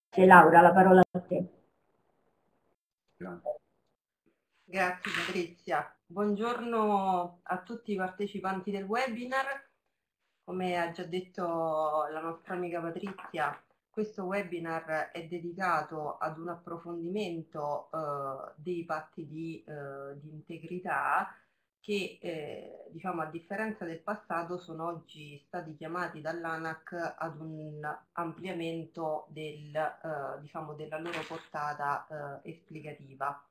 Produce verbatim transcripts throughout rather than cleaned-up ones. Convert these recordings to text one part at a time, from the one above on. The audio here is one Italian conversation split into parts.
Laura, la parola a te. Grazie Patrizia. Buongiorno a tutti i partecipanti del webinar. Come ha già detto la nostra amica Patrizia, questo webinar è dedicato ad un approfondimento eh, dei patti di, eh, di integrità che, eh, diciamo, a differenza del passato, sono oggi stati chiamati dall'ANAC ad un ampliamento del, eh, diciamo, della loro portata eh, esplicativa.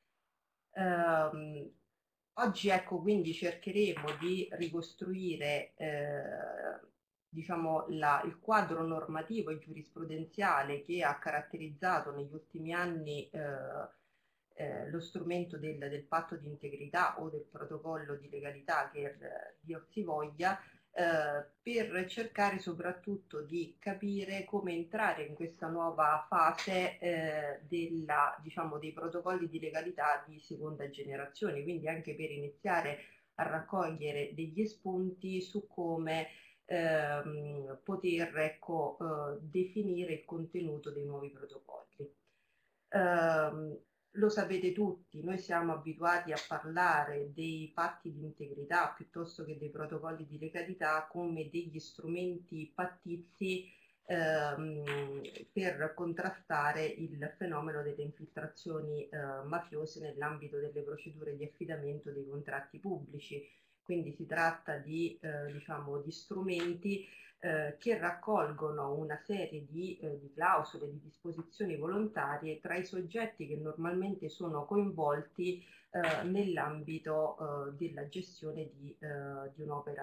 Um, oggi ecco quindi cercheremo di ricostruire eh, diciamo la, il quadro normativo e giurisprudenziale che ha caratterizzato negli ultimi anni eh, eh, lo strumento del, del patto di integrità o del protocollo di legalità, che eh, Dio si voglia, eh, per cercare soprattutto di capire come entrare in questa nuova fase eh, della, diciamo, dei protocolli di legalità di seconda generazione, quindi anche per iniziare a raccogliere degli spunti su come ehm, poter ecco, eh, definire il contenuto dei nuovi protocolli. Um, lo sapete tutti, noi siamo abituati a parlare dei patti di integrità piuttosto che dei protocolli di legalità come degli strumenti pattizi ehm, per contrastare il fenomeno delle infiltrazioni eh, mafiose nell'ambito delle procedure di affidamento dei contratti pubblici. Quindi si tratta di, eh, diciamo, di strumenti Eh, che raccolgono una serie di, eh, di clausole, di disposizioni volontarie tra i soggetti che normalmente sono coinvolti eh, nell'ambito eh, della gestione di, eh, di un'opera.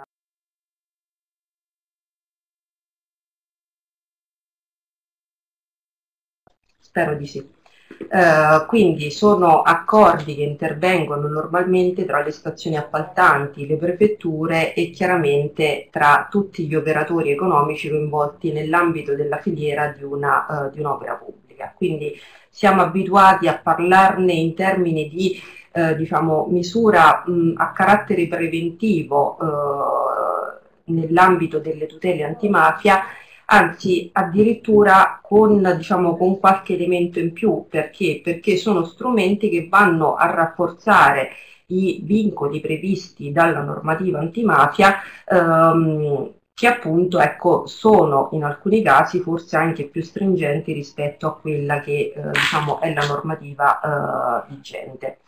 Spero di sì. Uh, quindi sono accordi che intervengono normalmente tra le stazioni appaltanti, le prefetture e chiaramente tra tutti gli operatori economici coinvolti nell'ambito della filiera di, una, uh, di un'opera pubblica. Quindi siamo abituati a parlarne in termini di uh, diciamo, misura mh, a carattere preventivo nell'ambito delle tutele antimafia, anzi addirittura con, diciamo, con qualche elemento in più. Perché? Perché sono strumenti che vanno a rafforzare i vincoli previsti dalla normativa antimafia, ehm, che appunto ecco, sono in alcuni casi forse anche più stringenti rispetto a quella che eh, diciamo, è la normativa eh, vigente.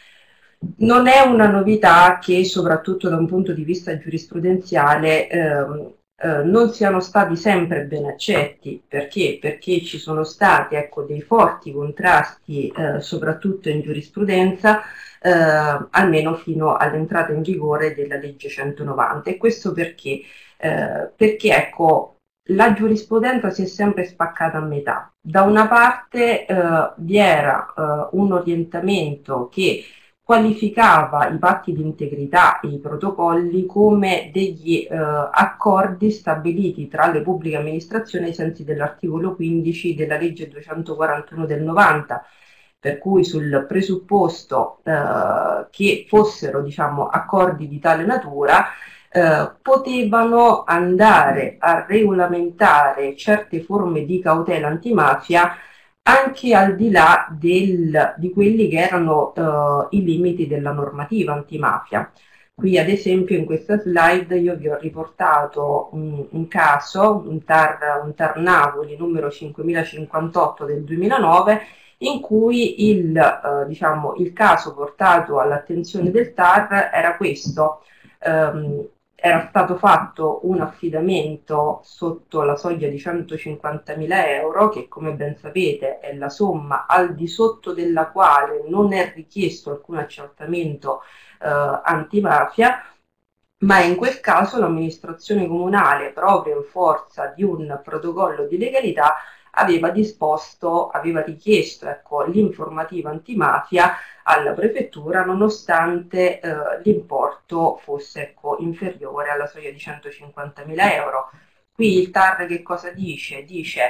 Non è una novità che, soprattutto da un punto di vista giurisprudenziale, ehm, eh, non siano stati sempre ben accetti. Perché? Perché ci sono stati ecco, dei forti contrasti, eh, soprattutto in giurisprudenza, eh, almeno fino all'entrata in vigore della legge centonovanta. E questo perché? Eh, perché ecco, la giurisprudenza si è sempre spaccata a metà. Da una parte eh, vi era eh, un orientamento che qualificava i patti di integrità e i protocolli come degli eh, accordi stabiliti tra le pubbliche amministrazioni ai sensi dell'articolo quindici della legge duecentoquarantuno del novanta, per cui sul presupposto eh, che fossero, diciamo, accordi di tale natura, eh, potevano andare a regolamentare certe forme di cautela antimafia anche al di là del, di quelli che erano eh, i limiti della normativa antimafia. Qui ad esempio in questa slide io vi ho riportato un, un caso, un TAR, un TAR Napoli numero cinquemilacinquantotto del duemilanove, in cui il, eh, diciamo, il caso portato all'attenzione del TAR era questo. Ehm, era stato fatto un affidamento sotto la soglia di centocinquantamila euro, che come ben sapete è la somma al di sotto della quale non è richiesto alcun accertamento eh, antimafia, ma in quel caso l'amministrazione comunale, proprio in forza di un protocollo di legalità, aveva disposto, aveva richiesto ecco, l'informativa antimafia alla prefettura, nonostante eh, l'importo fosse ecco, inferiore alla soglia di centocinquantamila euro. Qui il TAR che cosa dice? Dice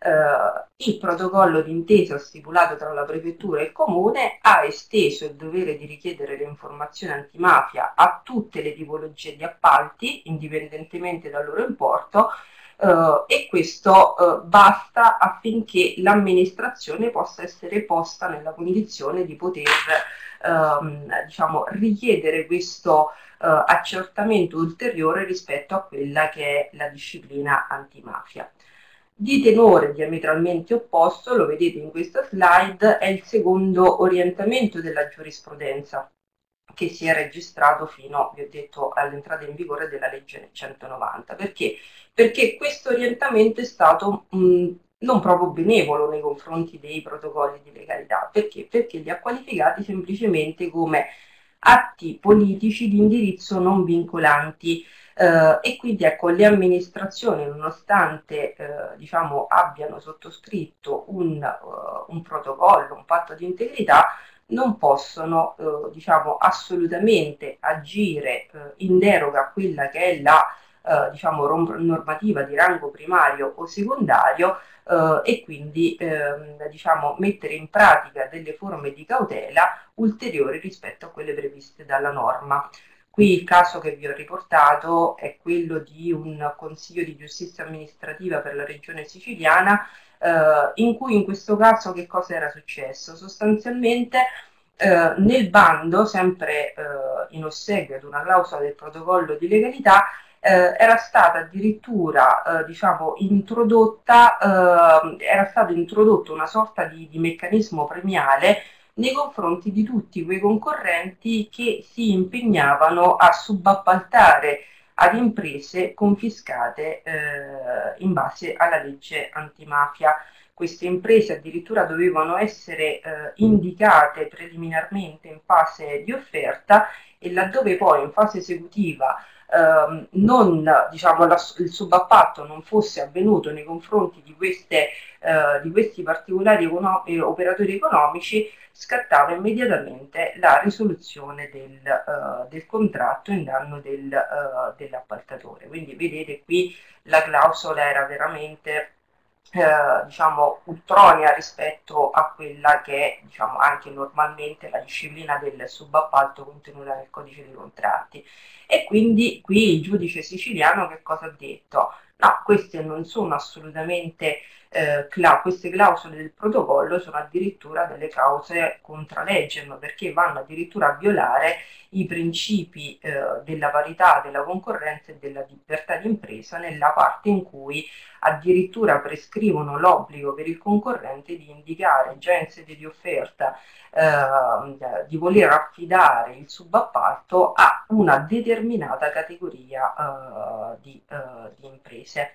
eh, il protocollo d'intesa stipulato tra la prefettura e il comune ha esteso il dovere di richiedere le informazioni antimafia a tutte le tipologie di appalti, indipendentemente dal loro importo, Uh, e questo uh, basta affinché l'amministrazione possa essere posta nella condizione di poter uh, diciamo, richiedere questo uh, accertamento ulteriore rispetto a quella che è la disciplina antimafia. Di tenore diametralmente opposto, lo vedete in questa slide, è il secondo orientamento della giurisprudenza che si è registrato fino, vi ho detto, all'entrata in vigore della legge centonovanta. Perché? Perché questo orientamento è stato mh, non proprio benevolo nei confronti dei protocolli di legalità. Perché? Perché li ha qualificati semplicemente come atti politici di indirizzo non vincolanti. Uh, e quindi ecco, le amministrazioni, nonostante uh, diciamo, abbiano sottoscritto un, uh, un protocollo, un patto di integrità, non possono uh, diciamo, assolutamente agire uh, in deroga a quella che è la uh, diciamo, normativa di rango primario o secondario uh, e quindi uh, diciamo, mettere in pratica delle forme di cautela ulteriori rispetto a quelle previste dalla norma. Qui il caso che vi ho riportato è quello di un consiglio di giustizia amministrativa per la regione siciliana, eh, in cui in questo caso che cosa era successo? Sostanzialmente eh, nel bando, sempre eh, in ossequio ad una clausola del protocollo di legalità, eh, era stata addirittura eh, diciamo, introdotta, eh, era stato introdotto una sorta di, di meccanismo premiale nei confronti di tutti quei concorrenti che si impegnavano a subappaltare ad imprese confiscate eh, in base alla legge antimafia. Queste imprese addirittura dovevano essere eh, indicate preliminarmente in fase di offerta e laddove poi in fase esecutiva eh, non, diciamo, la, il subappalto non fosse avvenuto nei confronti di, queste, eh, di questi particolari econo operatori economici, scattava immediatamente la risoluzione del, uh, del contratto in danno del, uh, dell'appaltatore. Quindi vedete qui la clausola era veramente eh, diciamo ultronea rispetto a quella che è diciamo, anche normalmente la disciplina del subappalto contenuta nel codice dei contratti. E quindi qui il giudice siciliano che cosa ha detto? No, queste non sono assolutamente eh, cla queste clausole del protocollo, sono addirittura delle cause contra legem, perché vanno addirittura a violare i principi eh, della parità, della concorrenza e della libertà di impresa nella parte in cui addirittura prescrivono l'obbligo per il concorrente di indicare già in sede di offerta eh, di voler affidare il subappalto a una determinata categoria eh, di, eh, di imprese.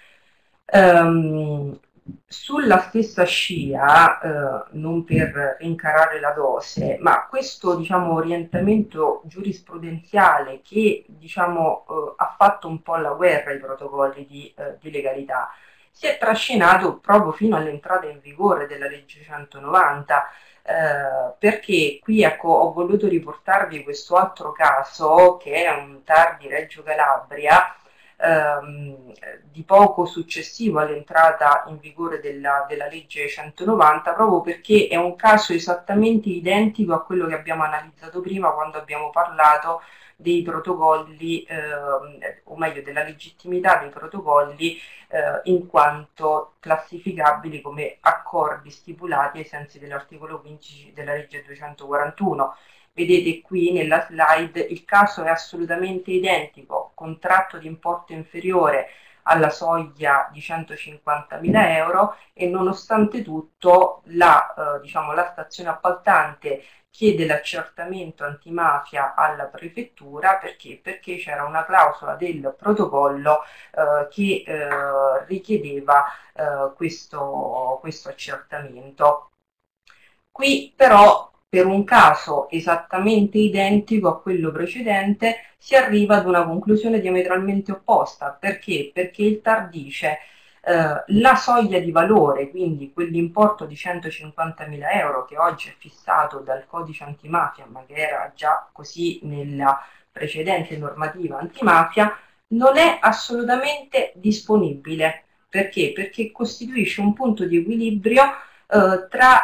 Um, sulla stessa scia, eh, non per rincarare la dose, ma questo diciamo, orientamento giurisprudenziale che diciamo, eh, ha fatto un po' la guerra ai protocolli di, eh, di legalità si è trascinato proprio fino all'entrata in vigore della legge centonovanta, eh, perché qui ecco, ho voluto riportarvi questo altro caso che è un T A R di Reggio Calabria, Ehm, di poco successivo all'entrata in vigore della, della legge centonovanta, proprio perché è un caso esattamente identico a quello che abbiamo analizzato prima quando abbiamo parlato dei protocolli, eh, o meglio della legittimità dei protocolli eh, in quanto classificabili come accordi stipulati ai sensi dell'articolo quindici della legge duecentoquarantuno. Vedete qui nella slide il caso è assolutamente identico, contratto di importo inferiore alla soglia di centocinquantamila euro e nonostante tutto la, eh, diciamo, la stazione appaltante chiede l'accertamento antimafia alla prefettura perché, perché c'era una clausola del protocollo eh, che eh, richiedeva eh, questo, questo accertamento. Qui però per un caso esattamente identico a quello precedente si arriva ad una conclusione diametralmente opposta. Perché? Perché il T A R dice eh, la soglia di valore, quindi quell'importo di centocinquantamila euro che oggi è fissato dal codice antimafia, ma che era già così nella precedente normativa antimafia, non è assolutamente disponibile. Perché? Perché costituisce un punto di equilibrio eh, tra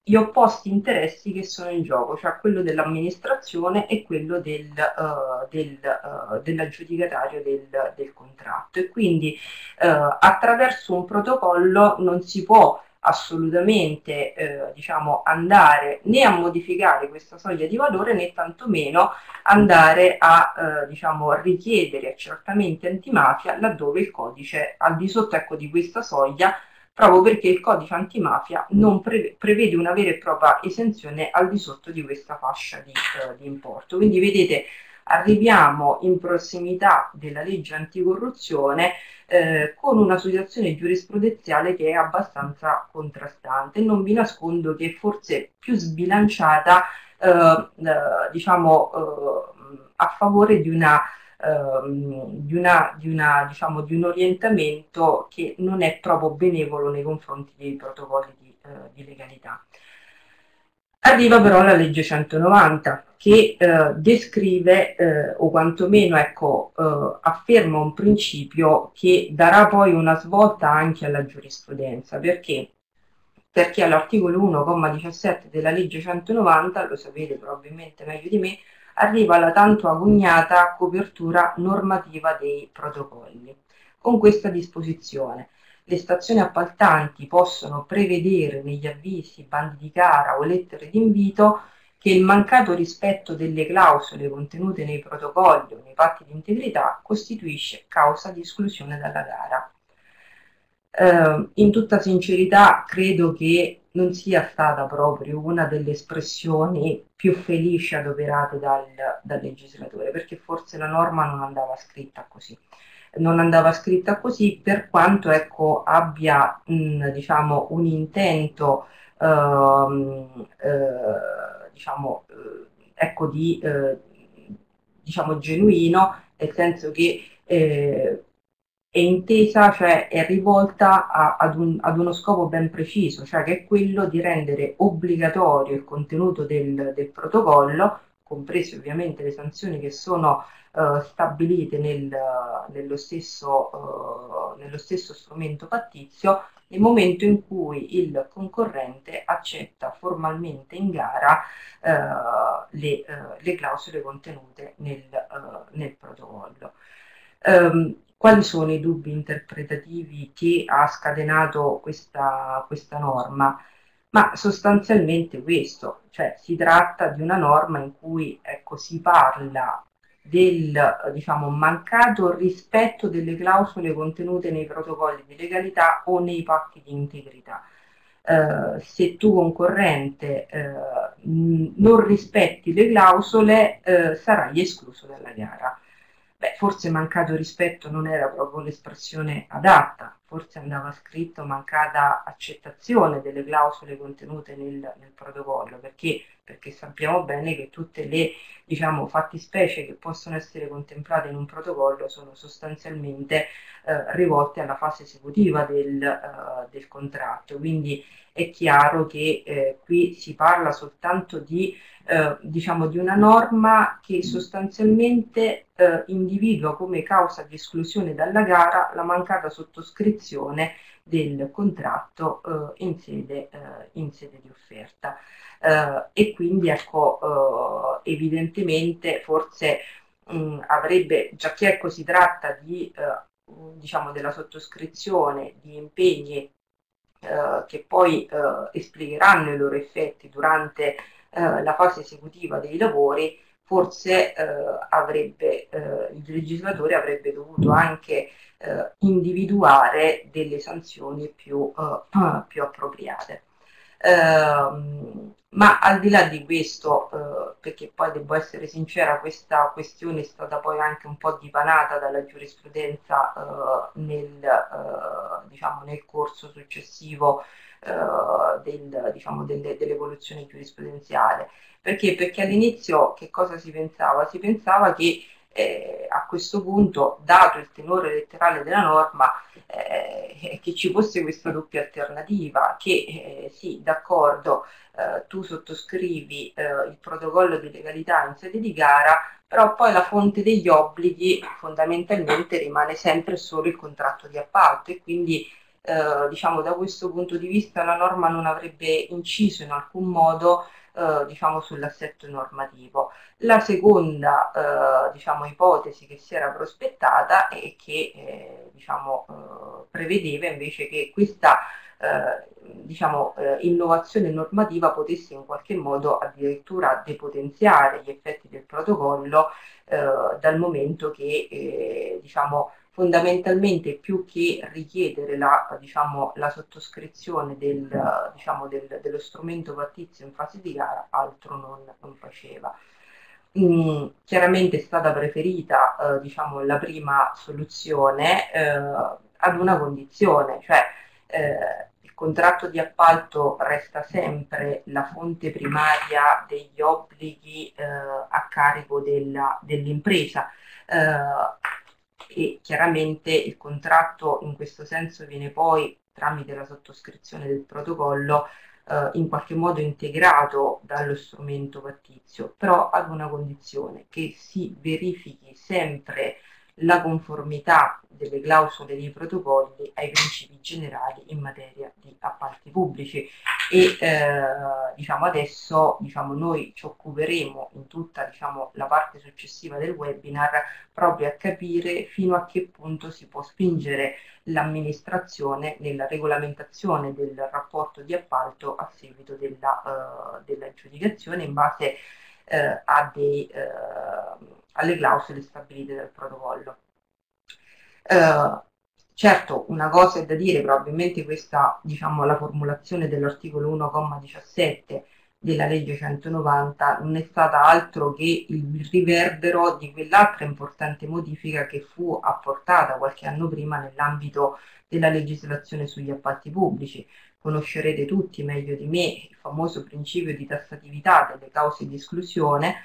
gli opposti interessi che sono in gioco, cioè quello dell'amministrazione e quello del, uh, del, uh, dell'aggiudicatario del, del contratto. E quindi uh, attraverso un protocollo non si può assolutamente eh, diciamo, andare né a modificare questa soglia di valore né tantomeno andare a eh, diciamo, richiedere accertamenti antimafia laddove il codice al di sotto ecco, di questa soglia, proprio perché il codice antimafia non pre prevede una vera e propria esenzione al di sotto di questa fascia di, eh, di importo. Quindi vedete, arriviamo in prossimità della legge anticorruzione eh, con una situazione giurisprudenziale che è abbastanza contrastante. Non vi nascondo che forse più sbilanciata eh, eh, diciamo eh, a favore di una di, una, di, una, diciamo, di un orientamento che non è proprio benevolo nei confronti dei protocolli di, eh, di legalità. Arriva però la legge centonovanta che eh, descrive eh, o quantomeno ecco, eh, afferma un principio che darà poi una svolta anche alla giurisprudenza. Perché? Perché all'articolo uno, comma diciassette della legge centonovanta, lo sapete probabilmente meglio di me, arriva la tanto agognata copertura normativa dei protocolli. Con questa disposizione le stazioni appaltanti possono prevedere negli avvisi, bandi di gara o lettere d'invito che il mancato rispetto delle clausole contenute nei protocolli o nei patti di integrità costituisce causa di esclusione dalla gara. Eh, in tutta sincerità credo che non sia stata proprio una delle espressioni più felici adoperate dal, dal legislatore, perché forse la norma non andava scritta così. Non andava scritta così per quanto ecco, abbia mh, diciamo, un intento ehm, eh, diciamo, eh, ecco, di, eh, diciamo, genuino, nel senso che eh, è intesa, cioè è rivolta a, ad, un, ad, uno scopo ben preciso, cioè che è quello di rendere obbligatorio il contenuto del, del protocollo, comprese ovviamente le sanzioni che sono uh, stabilite nel, nello, stesso, uh, nello stesso strumento pattizio, nel momento in cui il concorrente accetta formalmente in gara uh, le, uh, le, clausole contenute nel, nel protocollo. Um, Quali sono i dubbi interpretativi che ha scatenato questa, questa norma? Ma sostanzialmente questo, cioè si tratta di una norma in cui ecco, si parla del diciamo, mancato rispetto delle clausole contenute nei protocolli di legalità o nei patti di integrità. Uh, se tu concorrente uh, non rispetti le clausole uh, sarai escluso dalla gara. Beh, forse mancato rispetto non era proprio l'espressione adatta, forse andava scritto mancata accettazione delle clausole contenute nel, nel protocollo, perché? Perché sappiamo bene che tutte le diciamo, fattispecie che possono essere contemplate in un protocollo sono sostanzialmente eh, rivolte alla fase esecutiva del, eh, del contratto, quindi è chiaro che eh, qui si parla soltanto di Eh, diciamo di una norma che sostanzialmente eh, individua come causa di esclusione dalla gara la mancata sottoscrizione del contratto eh, in, sede, eh, in sede di offerta. Eh, e quindi ecco eh, evidentemente forse mh, avrebbe, già che ecco si tratta di eh, diciamo della sottoscrizione di impegni eh, che poi eh, esplicheranno i loro effetti durante eh, la fase esecutiva dei lavori, forse eh, avrebbe, eh, il legislatore avrebbe dovuto anche eh, individuare delle sanzioni più, eh, più appropriate. Uh, ma al di là di questo, uh, perché poi devo essere sincera, questa questione è stata poi anche un po' dipanata dalla giurisprudenza uh, nel, uh, diciamo, nel corso successivo del, diciamo, delle, dell'evoluzione giurisprudenziale. Perché? Perché all'inizio che cosa si pensava? Si pensava che eh, a questo punto, dato il tenore letterale della norma, eh, che ci fosse questa doppia alternativa, che eh, sì, d'accordo, eh, tu sottoscrivi eh, il protocollo di legalità in sede di gara, però poi la fonte degli obblighi fondamentalmente rimane sempre solo il contratto di appalto e quindi eh, diciamo da questo punto di vista la norma non avrebbe inciso in alcun modo eh, diciamo sull'assetto normativo. La seconda eh, diciamo, ipotesi che si era prospettata e che eh, diciamo, eh, prevedeva invece che questa eh, diciamo, eh, innovazione normativa potesse in qualche modo addirittura depotenziare gli effetti del protocollo eh, dal momento che eh, diciamo, fondamentalmente più che richiedere la, diciamo, la sottoscrizione del, diciamo, del, dello strumento pattizio in fase di gara, altro non, non faceva. Mm, chiaramente è stata preferita eh, diciamo, la prima soluzione eh, ad una condizione, cioè eh, il contratto di appalto resta sempre la fonte primaria degli obblighi eh, a carico della, dell'impresa eh, e chiaramente il contratto in questo senso viene poi tramite la sottoscrizione del protocollo eh, in qualche modo integrato dallo strumento pattizio, però ad una condizione che si verifichi sempre la conformità delle clausole dei protocolli ai principi generali in materia di appalti pubblici e eh, diciamo adesso diciamo, noi ci occuperemo in tutta diciamo, la parte successiva del webinar proprio a capire fino a che punto si può spingere l'amministrazione nella regolamentazione del rapporto di appalto a seguito della, uh, dell'aggiudicazione in base uh, a dei, uh, alle clausole stabilite dal protocollo. Uh, certo, una cosa è da dire, probabilmente questa, diciamo, la formulazione dell'articolo uno comma diciassette della legge centonovanta non è stata altro che il riverbero di quell'altra importante modifica che fu apportata qualche anno prima nell'ambito della legislazione sugli appalti pubblici. Conoscerete tutti meglio di me il famoso principio di tassatività delle cause di esclusione,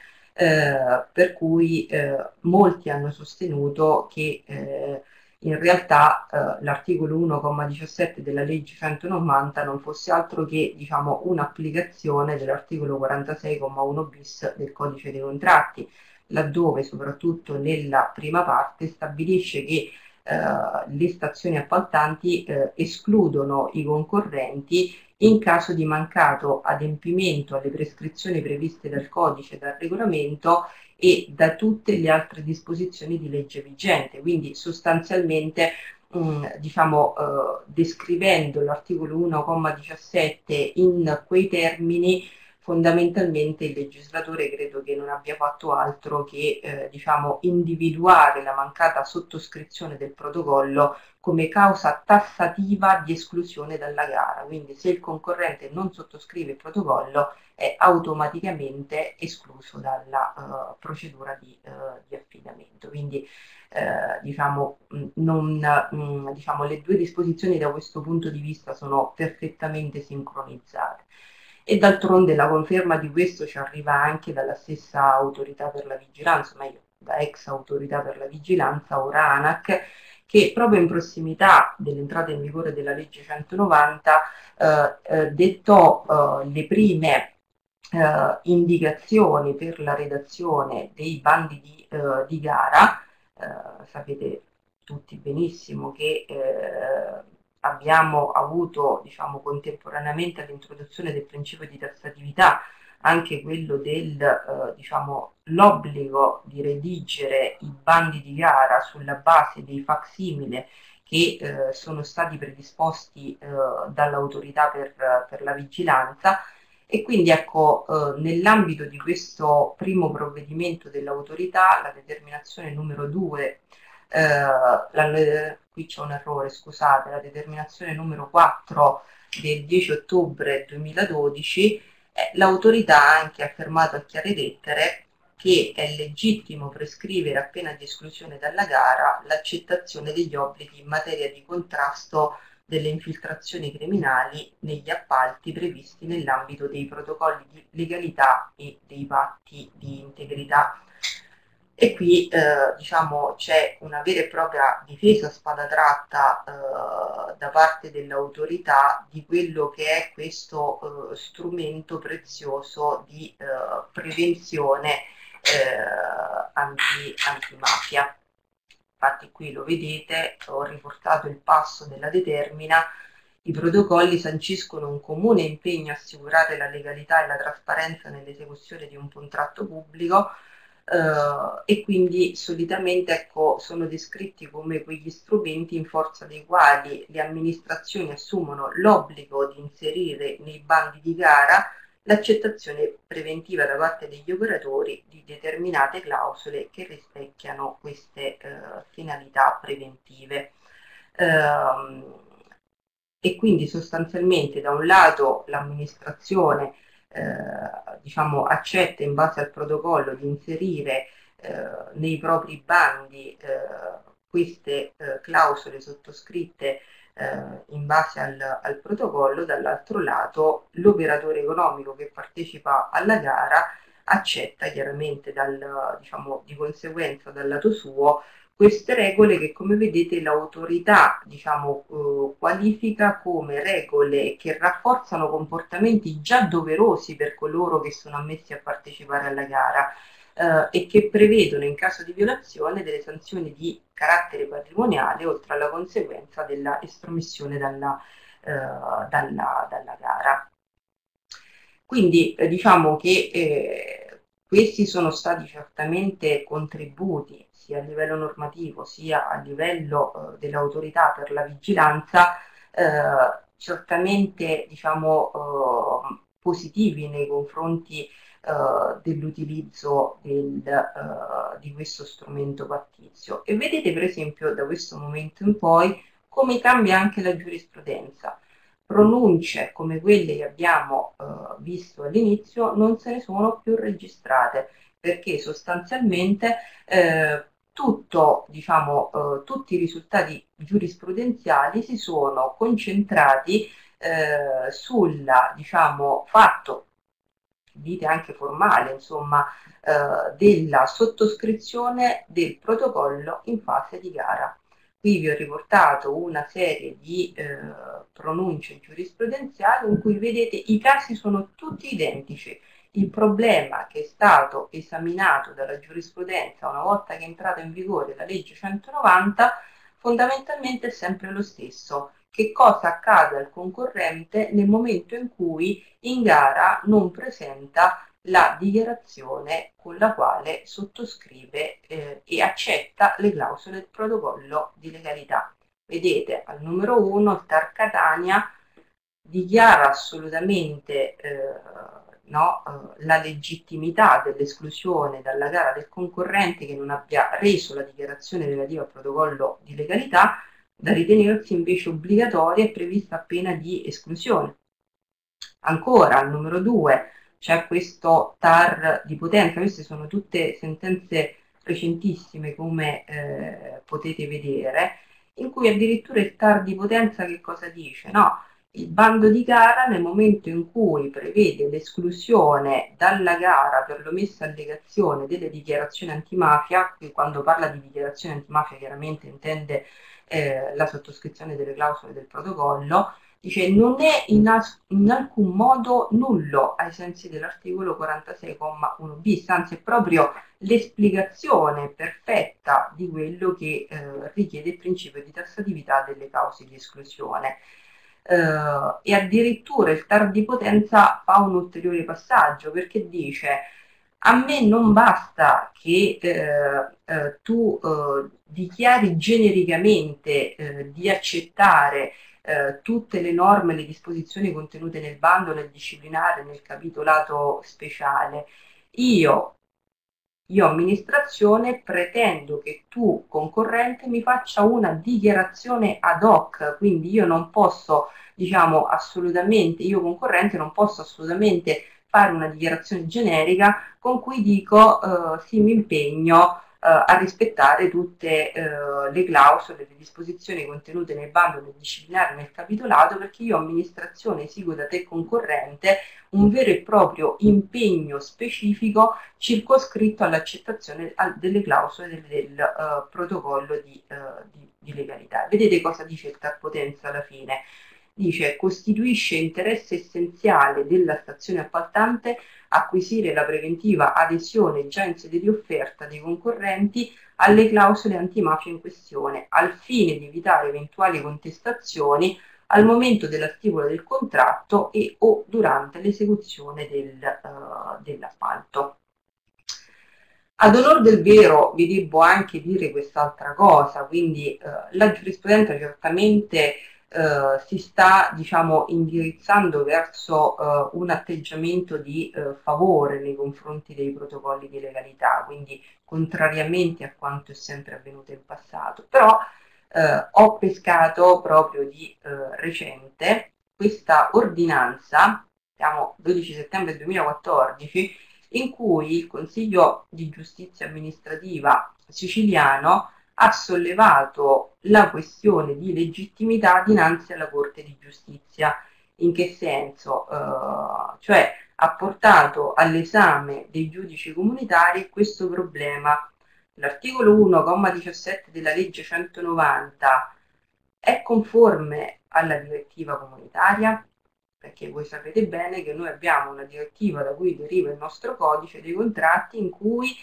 eh, per cui eh, molti hanno sostenuto che eh, in realtà eh, l'articolo uno comma diciassette della legge centonovanta non fosse altro che diciamo, un'applicazione dell'articolo quarantasei comma uno bis del codice dei contratti, laddove soprattutto nella prima parte stabilisce che eh, le stazioni appaltanti eh, escludono i concorrenti in caso di mancato adempimento alle prescrizioni previste dal codice e dal regolamento e da tutte le altre disposizioni di legge vigente. Quindi sostanzialmente mh, diciamo eh, descrivendo l'articolo uno comma diciassette in quei termini, fondamentalmente il legislatore credo che non abbia fatto altro che eh, diciamo individuare la mancata sottoscrizione del protocollo come causa tassativa di esclusione dalla gara. Quindi se il concorrente non sottoscrive il protocollo è automaticamente escluso dalla uh, procedura di, uh, di affidamento. Quindi eh, diciamo, non, mh, diciamo, le due disposizioni da questo punto di vista sono perfettamente sincronizzate. E d'altronde la conferma di questo ci arriva anche dalla stessa autorità per la vigilanza, meglio da ex autorità per la vigilanza, ora ANAC, che proprio in prossimità dell'entrata in vigore della legge centonovanta eh, eh, dettò eh, le prime eh, indicazioni per la redazione dei bandi di, eh, di gara. Eh, sapete tutti benissimo che eh, abbiamo avuto diciamo, contemporaneamente all'introduzione del principio di tassatività anche quello del eh, diciamo, l'obbligo di redigere i bandi di gara sulla base dei facsimile che eh, sono stati predisposti eh, dall'autorità per, per la vigilanza e quindi ecco eh, nell'ambito di questo primo provvedimento dell'autorità la determinazione numero due eh, la, qui c'è un errore scusate la determinazione numero quattro del dieci ottobre duemiladodici eh, l'autorità ha anche affermato a chiare lettere che è legittimo prescrivere a pena di esclusione dalla gara l'accettazione degli obblighi in materia di contrasto delle infiltrazioni criminali negli appalti previsti nell'ambito dei protocolli di legalità e dei patti di integrità. E qui eh, diciamo c'è una vera e propria difesa a spada tratta eh, da parte dell'autorità di quello che è questo eh, strumento prezioso di eh, prevenzione eh, anti, antimafia. infatti qui lo vedete, ho riportato il passo della determina. I protocolli sanciscono un comune impegno a assicurare la legalità e la trasparenza nell'esecuzione di un contratto pubblico, eh, e quindi solitamente, ecco, sono descritti come quegli strumenti in forza dei quali le amministrazioni assumono l'obbligo di inserire nei bandi di gara l'accettazione preventiva da parte degli operatori di determinate clausole che rispecchiano queste eh, finalità preventive. Ehm, e quindi sostanzialmente da un lato l'amministrazione eh, diciamo, accetta in base al protocollo di inserire eh, nei propri bandi eh, queste eh, clausole sottoscritte eh, in base al, al protocollo, dall'altro lato l'operatore economico che partecipa alla gara accetta chiaramente dal, diciamo, di conseguenza dal lato suo queste regole che, come vedete, l'autorità diciamo, eh, qualifica come regole che rafforzano comportamenti già doverosi per coloro che sono ammessi a partecipare alla gara eh, e che prevedono in caso di violazione delle sanzioni di carattere patrimoniale, oltre alla conseguenza della estromissione dalla, eh, dalla, dalla gara. Quindi eh, diciamo che eh, questi sono stati certamente contributi sia a livello normativo sia a livello eh, dell'autorità per la vigilanza, eh, certamente diciamo eh, positivi nei confronti eh, dell'utilizzo del, eh, di questo strumento pattizio. E vedete per esempio da questo momento in poi come cambia anche la giurisprudenza. Pronunce come quelle che abbiamo eh, visto all'inizio non se ne sono più registrate, perché sostanzialmente eh, tutto, diciamo, eh, tutti i risultati giurisprudenziali si sono concentrati eh, sul, diciamo, fatto, dite anche formale, insomma, eh, della sottoscrizione del protocollo in fase di gara. Qui vi ho riportato una serie di eh, pronunce giurisprudenziali in cui vedete i casi sono tutti identici. Il problema che è stato esaminato dalla giurisprudenza una volta che è entrata in vigore la legge centonovanta fondamentalmente è sempre lo stesso. Che cosa accade al concorrente nel momento in cui in gara non presenta la dichiarazione con la quale sottoscrive eh, e accetta le clausole del protocollo di legalità. Vedete al numero uno il TAR Catania dichiara assolutamente eh, no, eh, la legittimità dell'esclusione dalla gara del concorrente che non abbia reso la dichiarazione relativa al protocollo di legalità, da ritenersi invece obbligatoria e prevista a pena di esclusione. Ancora al numero due c'è questo TAR di Potenza, queste sono tutte sentenze recentissime come eh, potete vedere, in cui addirittura il TAR di Potenza che cosa dice? No, il bando di gara nel momento in cui prevede l'esclusione dalla gara per l'omessa allegazione delle dichiarazioni antimafia, che quando parla di dichiarazioni antimafia chiaramente intende eh, la sottoscrizione delle clausole del protocollo, dice non è in, in alcun modo nullo ai sensi dell'articolo quarantasei comma uno bis, anzi è proprio l'esplicazione perfetta di quello che eh, richiede il principio di tassatività delle cause di esclusione. Uh, e addirittura il TAR di Potenza fa un ulteriore passaggio perché dice a me non basta che eh, eh, tu eh, dichiari genericamente eh, di accettare eh, tutte le norme e le disposizioni contenute nel bando, nel disciplinare, nel capitolato speciale. Io Io amministrazione pretendo che tu concorrente mi faccia una dichiarazione ad hoc, quindi io non posso, diciamo, assolutamente, io concorrente non posso assolutamente fare una dichiarazione generica con cui dico eh, sì, mi impegno eh, a rispettare tutte eh, le clausole, le disposizioni contenute nel bando, nel disciplinare, nel capitolato, perché io amministrazione esigo da te concorrente un vero e proprio impegno specifico circoscritto all'accettazione delle clausole del, del uh, protocollo di, uh, di, di legalità. Vedete cosa dice il TAR Potenza alla fine? dice: costituisce interesse essenziale della stazione appaltante acquisire la preventiva adesione già in sede di offerta dei concorrenti alle clausole antimafia in questione, al fine di evitare eventuali contestazioni al momento della stipula del contratto e o durante l'esecuzione del, uh, dell'appalto. Ad onor del vero vi devo anche dire quest'altra cosa, quindi uh, la giurisprudenza certamente Uh, si sta, diciamo, indirizzando verso uh, un atteggiamento di uh, favore nei confronti dei protocolli di legalità, quindi contrariamente a quanto è sempre avvenuto in passato. Però uh, ho pescato proprio di uh, recente questa ordinanza, siamo dodici settembre duemilaquattordici, in cui il Consiglio di Giustizia Amministrativa siciliano ha sollevato la questione di legittimità dinanzi alla Corte di Giustizia. In che senso? Uh, cioè ha portato all'esame dei giudici comunitari questo problema. L'articolo uno, comma diciassette della legge centonovanta è conforme alla direttiva comunitaria? Perché voi sapete bene che noi abbiamo una direttiva da cui deriva il nostro codice dei contratti in cui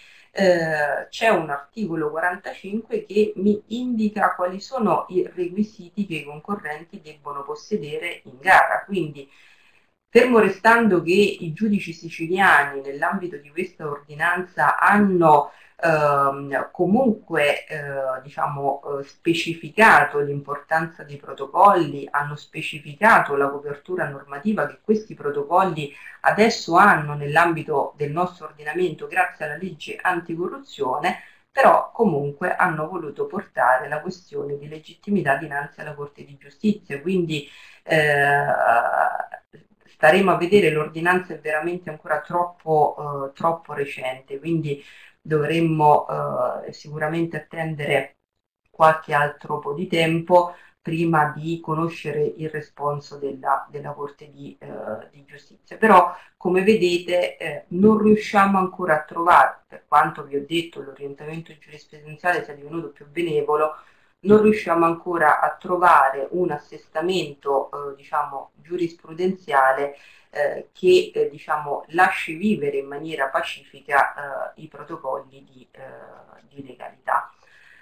eh, c'è un articolo quarantacinque che mi indica quali sono i requisiti che i concorrenti debbono possedere in gara. Quindi, fermo restando che i giudici siciliani nell'ambito di questa ordinanza hanno ehm, comunque eh, diciamo, eh, specificato l'importanza dei protocolli, hanno specificato la copertura normativa che questi protocolli adesso hanno nell'ambito del nostro ordinamento grazie alla legge anticorruzione, però comunque hanno voluto portare la questione di legittimità dinanzi alla Corte di Giustizia. Quindi eh, staremo a vedere, l'ordinanza è veramente ancora troppo, eh, troppo recente, quindi dovremmo eh, sicuramente attendere qualche altro po' di tempo prima di conoscere il responso della, della Corte di, eh, di Giustizia. Però, come vedete, eh, non riusciamo ancora a trovare, per quanto vi ho detto l'orientamento giurisprudenziale sia divenuto più benevolo, non riusciamo ancora a trovare un assestamento eh, diciamo, giurisprudenziale eh, che eh, diciamo, lasci vivere in maniera pacifica eh, i protocolli di, eh, di legalità.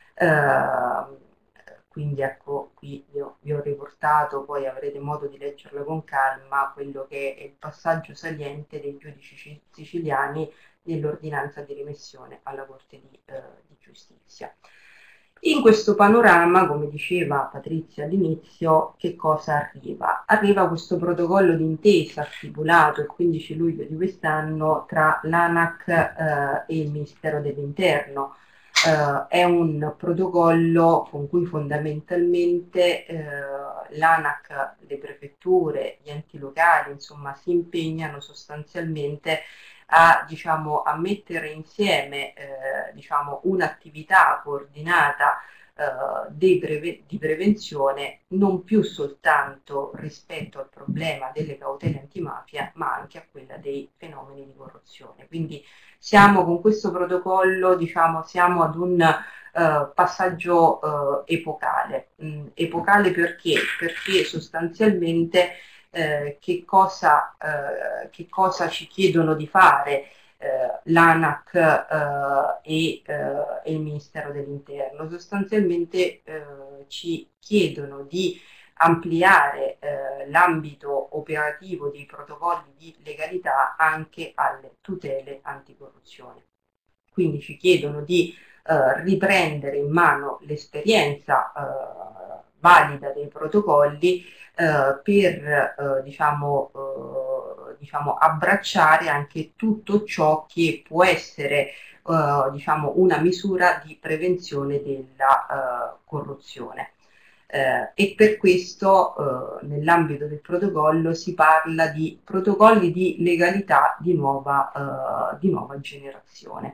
Eh, quindi ecco, qui vi ho, vi ho riportato, poi avrete modo di leggerlo con calma, quello che è il passaggio saliente dei giudici siciliani nell'ordinanza di rimessione alla Corte di, eh, di Giustizia. In questo panorama, come diceva Patrizia all'inizio, che cosa arriva? Arriva questo protocollo d'intesa stipulato il quindici luglio di quest'anno tra l'ANAC eh, e il Ministero dell'Interno. Uh, è un protocollo con cui fondamentalmente uh, l'ANAC, le prefetture, gli enti locali, insomma, si impegnano sostanzialmente a, diciamo, a mettere insieme eh, diciamo, un'attività coordinata eh, di, preve di prevenzione non più soltanto rispetto al problema delle cautele antimafia, ma anche a quella dei fenomeni di corruzione. Quindi siamo con questo protocollo, diciamo, siamo ad un uh, passaggio uh, epocale. Mm, epocale perché? Perché sostanzialmente eh, che, cosa, eh, che cosa ci chiedono di fare eh, l'ANAC eh, e, eh, e il Ministero dell'Interno? Sostanzialmente eh, ci chiedono di ampliare eh, l'ambito operativo dei protocolli di legalità anche alle tutele anticorruzione. Quindi ci chiedono di eh, riprendere in mano l'esperienza eh, valida dei protocolli eh, per eh, diciamo, eh, diciamo, abbracciare anche tutto ciò che può essere eh, diciamo, una misura di prevenzione della eh, corruzione. Eh, e per questo eh, nell'ambito del protocollo si parla di protocolli di legalità di nuova, eh, di nuova generazione.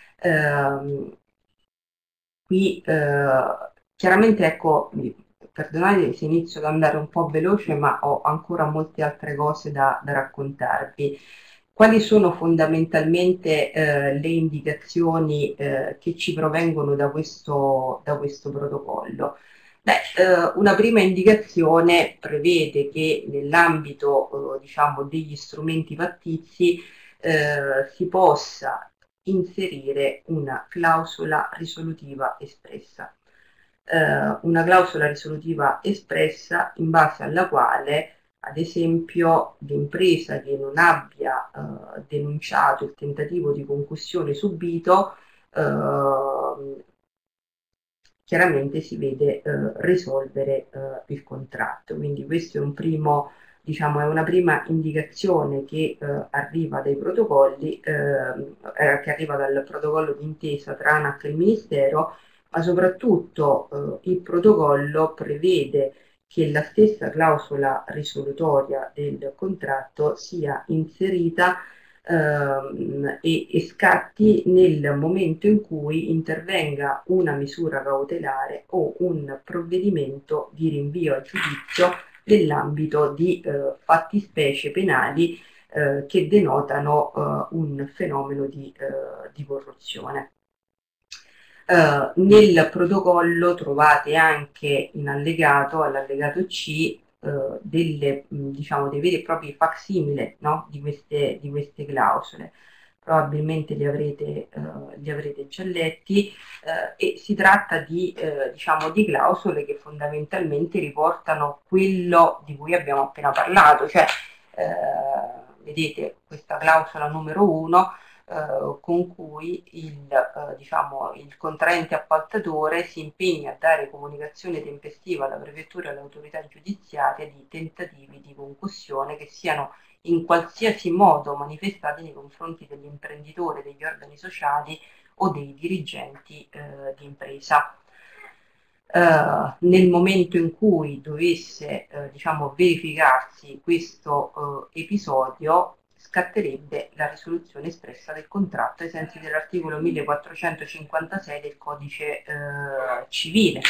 Eh, qui eh, chiaramente ecco, perdonate se inizio ad andare un po' veloce, ma ho ancora molte altre cose da, da raccontarvi. Quali sono fondamentalmente eh, le indicazioni eh, che ci provengono da questo, da questo protocollo? Beh, eh, una prima indicazione prevede che nell'ambito eh, diciamo, degli strumenti pattizi eh, si possa inserire una clausola risolutiva espressa. Eh, una clausola risolutiva espressa in base alla quale, ad esempio, l'impresa che non abbia eh, denunciato il tentativo di concussione subito eh, chiaramente si vede eh, risolvere eh, il contratto. Quindi questo è un primo, diciamo, è una prima indicazione che eh, arriva dai protocolli, eh, eh, che arriva dal protocollo d'intesa tra ANAC e il Ministero, ma soprattutto eh, il protocollo prevede che la stessa clausola risolutoria del contratto sia inserita ehm, e, e scatti nel momento in cui intervenga una misura cautelare o un provvedimento di rinvio a giudizio nell'ambito di eh, fattispecie penali eh, che denotano eh, un fenomeno di, eh, di corruzione. Uh, nel protocollo trovate anche in allegato, all'allegato C, uh, delle, mh, diciamo, dei veri e propri facsimile, no? di, queste, di queste clausole. Probabilmente li avrete, uh, li avrete già letti uh, e si tratta di, diciamo, di clausole che fondamentalmente riportano quello di cui abbiamo appena parlato, cioè vedete questa clausola numero uno Eh, con cui il, eh, diciamo, il contraente appaltatore si impegna a dare comunicazione tempestiva alla prefettura e all'autorità giudiziaria di tentativi di concussione che siano in qualsiasi modo manifestati nei confronti dell'imprenditore, degli organi sociali o dei dirigenti eh, di impresa. Uh, nel momento in cui dovesse uh, diciamo, verificarsi questo uh, episodio, scatterebbe la risoluzione espressa del contratto ai sensi dell'articolo millequattrocentocinquantasei del codice uh, civile.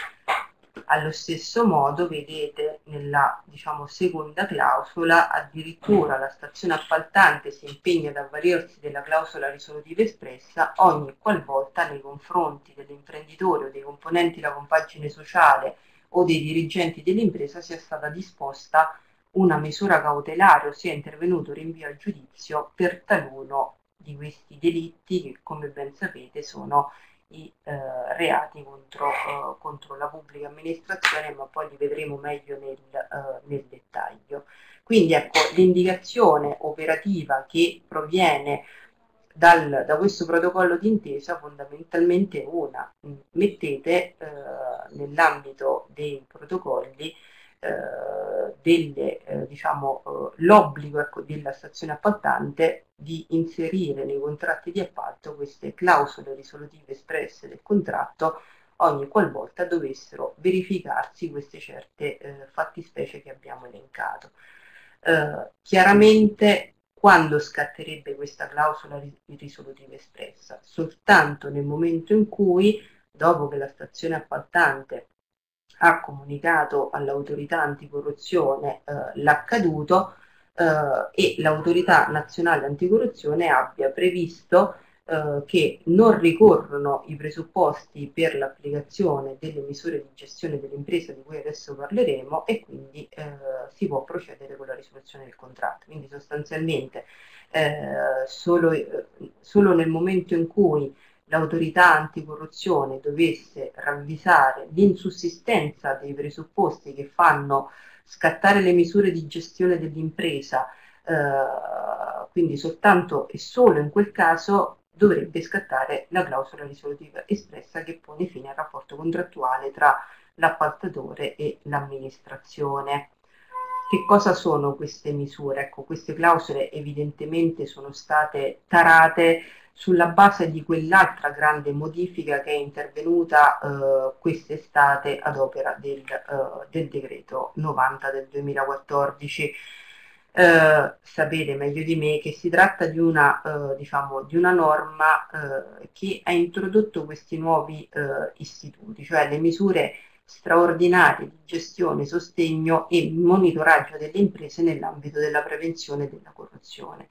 Allo stesso modo, vedete nella diciamo, seconda clausola, addirittura la stazione appaltante si impegna ad avvalersi della clausola risolutiva espressa ogni qualvolta nei confronti dell'imprenditore o dei componenti della compagine sociale o dei dirigenti dell'impresa sia stata disposta una misura cautelare o sia intervenuto rinvio al giudizio per taluno di questi delitti che, come ben sapete, sono i eh, reati contro, eh, contro la pubblica amministrazione, ma poi li vedremo meglio nel, eh, nel dettaglio. Quindi ecco, l'indicazione operativa che proviene dal, da questo protocollo d'intesa fondamentalmente è una. Mettete eh, nell'ambito dei protocolli eh, delle, eh, diciamo, eh, l'obbligo ecco, della stazione appaltante di inserire nei contratti di appalto queste clausole risolutive espresse del contratto ogni qualvolta dovessero verificarsi queste certe eh, fattispecie che abbiamo elencato. Eh, chiaramente quando scatterebbe questa clausola risolutiva espressa? Soltanto nel momento in cui, dopo che la stazione appaltante ha comunicato all'autorità anticorruzione eh, l'accaduto eh, e l'autorità nazionale anticorruzione abbia previsto eh, che non ricorrono i presupposti per l'applicazione delle misure di gestione dell'impresa di cui adesso parleremo e quindi eh, si può procedere con la risoluzione del contratto. Quindi sostanzialmente eh, solo, eh, solo nel momento in cui l'autorità anticorruzione dovesse ravvisare l'insussistenza dei presupposti che fanno scattare le misure di gestione dell'impresa, eh, quindi soltanto e solo in quel caso dovrebbe scattare la clausola risolutiva espressa che pone fine al rapporto contrattuale tra l'appaltatore e l'amministrazione. Che cosa sono queste misure? Ecco, queste clausole evidentemente sono state tarate sulla base di quell'altra grande modifica che è intervenuta eh, quest'estate ad opera del, eh, del decreto novanta del duemilaquattordici. Eh, sapete meglio di me che si tratta di una, eh, diciamo, di una norma eh, che ha introdotto questi nuovi eh, istituti, cioè le misure straordinarie di gestione, sostegno e monitoraggio delle imprese nell'ambito della prevenzione della corruzione.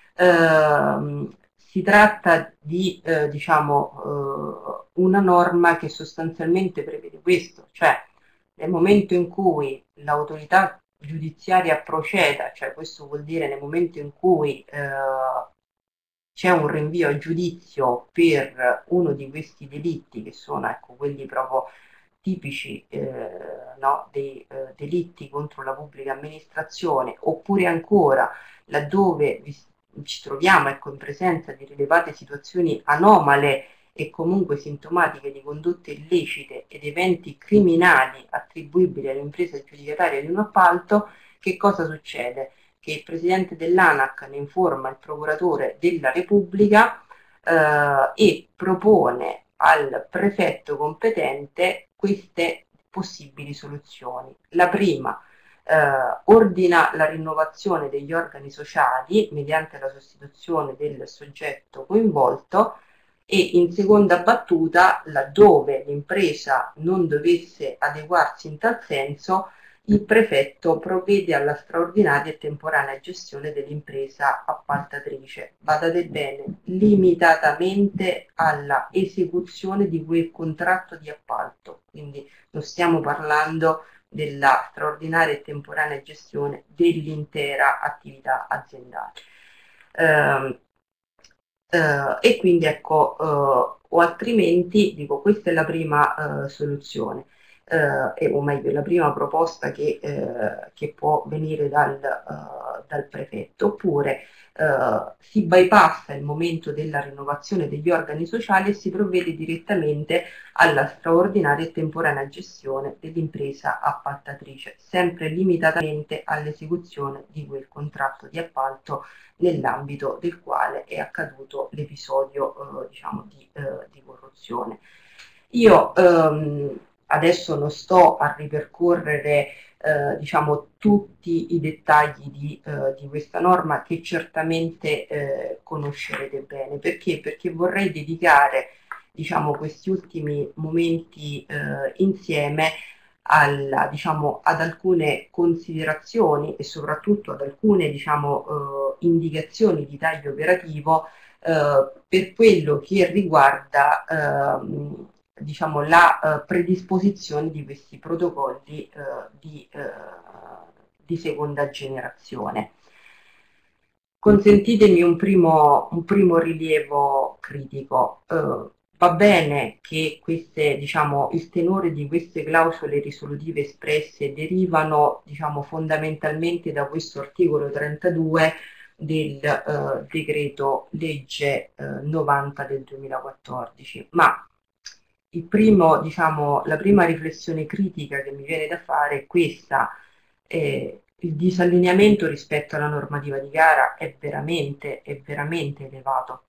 Eh, si tratta di eh, diciamo, eh, una norma che sostanzialmente prevede questo, cioè nel momento in cui l'autorità giudiziaria proceda, cioè questo vuol dire nel momento in cui eh, c'è un rinvio a giudizio per uno di questi delitti, che sono ecco, quelli proprio tipici eh, no, dei eh, delitti contro la pubblica amministrazione, oppure ancora laddove vi, ci troviamo ecco, in presenza di rilevate situazioni anomale e comunque sintomatiche di condotte illecite ed eventi criminali attribuibili all'impresa aggiudicataria di un appalto, che cosa succede? Che il presidente dell'ANAC ne informa il procuratore della Repubblica eh, e propone al prefetto competente queste possibili soluzioni. La prima, eh, ordina la rinnovazione degli organi sociali mediante la sostituzione del soggetto coinvolto, e in seconda battuta, laddove l'impresa non dovesse adeguarsi in tal senso, il prefetto provvede alla straordinaria e temporanea gestione dell'impresa appaltatrice. Badate bene, limitatamente alla esecuzione di quel contratto di appalto. Quindi non stiamo parlando della straordinaria e temporanea gestione dell'intera attività aziendale. Eh, eh, e quindi ecco, eh, o altrimenti, dico, questa è la prima eh, soluzione. Eh, o meglio, la prima proposta che, eh, che può venire dal, uh, dal prefetto, oppure uh, si bypassa il momento della rinnovazione degli organi sociali e si provvede direttamente alla straordinaria e temporanea gestione dell'impresa appaltatrice, sempre limitatamente all'esecuzione di quel contratto di appalto nell'ambito del quale è accaduto l'episodio eh, diciamo, di, eh, di corruzione. Io ehm, adesso non sto a ripercorrere eh, diciamo, tutti i dettagli di, eh, di questa norma, che certamente eh, conoscerete bene. Perché? Perché vorrei dedicare diciamo, questi ultimi momenti eh, insieme alla, diciamo, ad alcune considerazioni e soprattutto ad alcune diciamo, eh, indicazioni di taglio operativo eh, per quello che riguarda ehm, diciamo, la eh, predisposizione di questi protocolli eh, di, eh, di seconda generazione. Consentitemi un primo, un primo rilievo critico. Eh, va bene che queste, diciamo, il tenore di queste clausole risolutive espresse derivano diciamo, fondamentalmente da questo articolo trentadue del eh, decreto legge eh, novanta del duemilaquattordici, ma il primo, diciamo, la prima riflessione critica che mi viene da fare è questa. Eh, il disallineamento rispetto alla normativa di gara è veramente, è veramente elevato.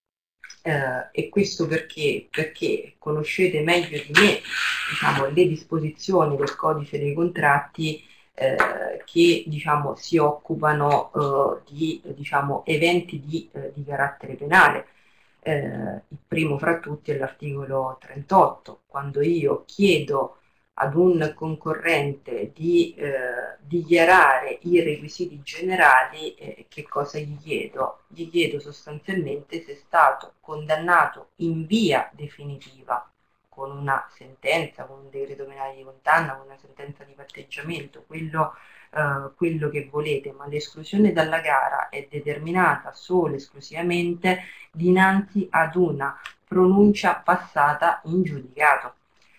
Eh, e questo perché? Perché conoscete meglio di me diciamo, le disposizioni del codice dei contratti eh, che diciamo, si occupano eh, di diciamo, eventi di, eh, di carattere penale. Eh, il primo fra tutti è l'articolo trentotto, quando io chiedo ad un concorrente di eh, dichiarare i requisiti generali, eh, che cosa gli chiedo? Gli chiedo sostanzialmente se è stato condannato in via definitiva con una sentenza, con un decreto penale di condanna, con una sentenza di patteggiamento, quello, eh, quello che volete, ma l'esclusione dalla gara è determinata solo e esclusivamente dinanzi ad una pronuncia passata in giudicato.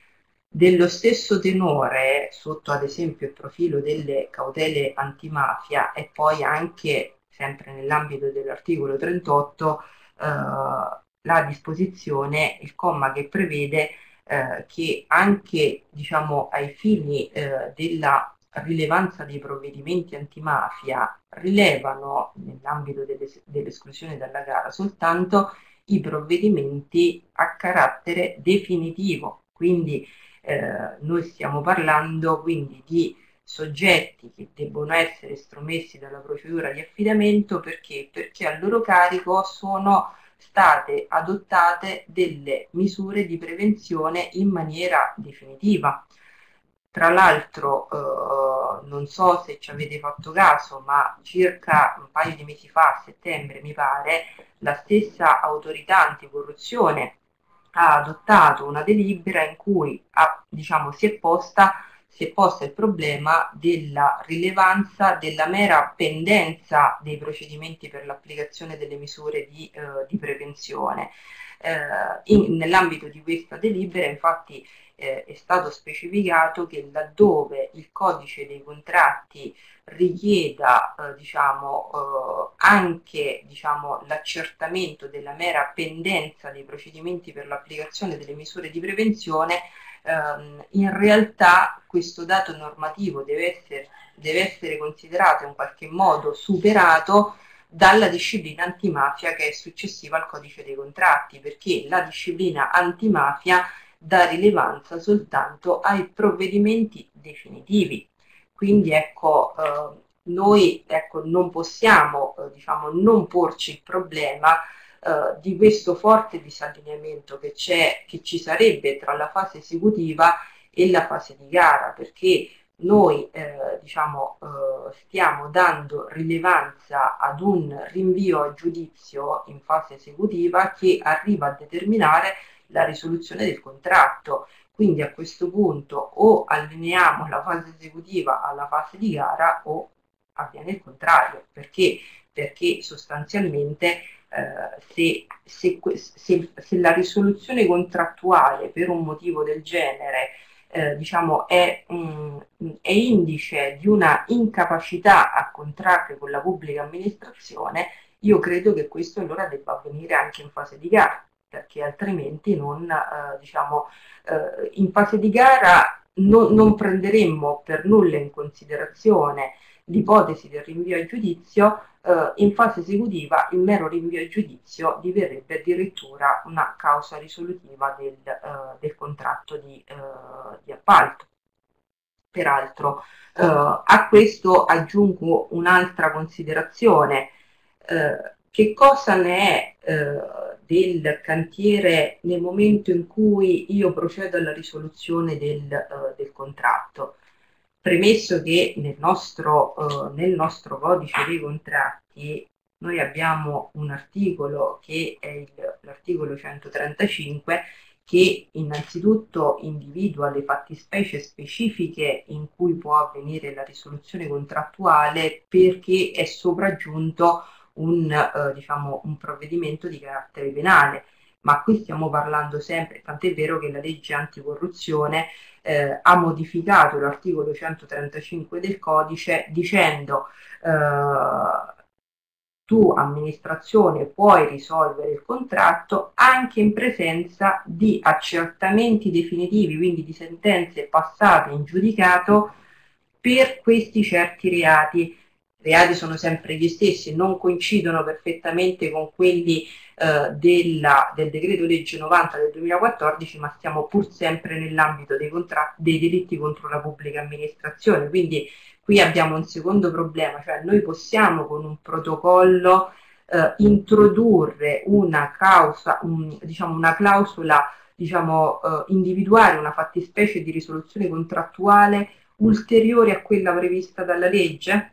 Dello stesso tenore, sotto ad esempio il profilo delle cautele antimafia, e poi anche, sempre nell'ambito dell'articolo trentotto, eh, la disposizione, il comma che prevede eh, che anche diciamo, ai fini eh, della rilevanza dei provvedimenti antimafia rilevano nell'ambito delle, dell'esclusione dalla gara soltanto i provvedimenti a carattere definitivo, quindi eh, noi stiamo parlando quindi di soggetti che debbono essere estromessi dalla procedura di affidamento. Perché? Perché a loro carico sono state adottate delle misure di prevenzione in maniera definitiva. Tra l'altro, eh, non so se ci avete fatto caso, ma circa un paio di mesi fa, a settembre mi pare, la stessa autorità anticorruzione ha adottato una delibera in cui ha, diciamo, si è posta si è posta il problema della rilevanza della mera pendenza dei procedimenti per l'applicazione delle misure di, eh, di prevenzione. Eh, nell'ambito di questa delibera, infatti, eh, è stato specificato che laddove il codice dei contratti richieda eh, diciamo, eh, anche diciamo, l'accertamento della mera pendenza dei procedimenti per l'applicazione delle misure di prevenzione, ehm, in realtà questo dato normativo deve essere, deve essere considerato in qualche modo superato dalla disciplina antimafia che è successiva al codice dei contratti, perché la disciplina antimafia dà rilevanza soltanto ai provvedimenti definitivi. Quindi ecco, eh, noi ecco, non possiamo eh, diciamo, non porci il problema eh, di questo forte disallineamento che c'è, che ci sarebbe tra la fase esecutiva e la fase di gara, perché noi eh, diciamo, eh, stiamo dando rilevanza ad un rinvio a giudizio in fase esecutiva che arriva a determinare la risoluzione del contratto. Quindi a questo punto o allineiamo la fase esecutiva alla fase di gara o avviene il contrario, perché, perché sostanzialmente eh, se, se, se, se la risoluzione contrattuale per un motivo del genere eh, diciamo è, mh, è indice di una incapacità a contrarre con la pubblica amministrazione, io credo che questo allora debba avvenire anche in fase di gara, perché altrimenti non, eh, diciamo, eh, in fase di gara non, non prenderemmo per nulla in considerazione l'ipotesi del rinvio a giudizio, eh, in fase esecutiva il mero rinvio a giudizio diverrebbe addirittura una causa risolutiva del, eh, del contratto di, eh, di appalto. Peraltro, eh, a questo aggiungo un'altra considerazione. Eh, che cosa ne è eh, del cantiere nel momento in cui io procedo alla risoluzione del, eh, del contratto? Premesso che nel nostro, eh, nel nostro codice dei contratti noi abbiamo un articolo che è l'articolo centotrentacinque che innanzitutto individua le fattispecie specifiche in cui può avvenire la risoluzione contrattuale perché è sopraggiunto un, eh, diciamo, un provvedimento di carattere penale. Ma qui stiamo parlando sempre, tant'è vero che la legge anticorruzione eh, ha modificato l'articolo centotrentacinque del codice dicendo eh, tu amministrazione puoi risolvere il contratto anche in presenza di accertamenti definitivi, quindi di sentenze passate in giudicato per questi certi reati. I reati sono sempre gli stessi, non coincidono perfettamente con quelli eh, della, del decreto legge novanta del duemilaquattordici, ma stiamo pur sempre nell'ambito dei, dei delitti contro la pubblica amministrazione. Quindi qui abbiamo un secondo problema, cioè noi possiamo con un protocollo eh, introdurre una causa, un, diciamo una clausola, diciamo eh, individuare una fattispecie di risoluzione contrattuale ulteriore a quella prevista dalla legge?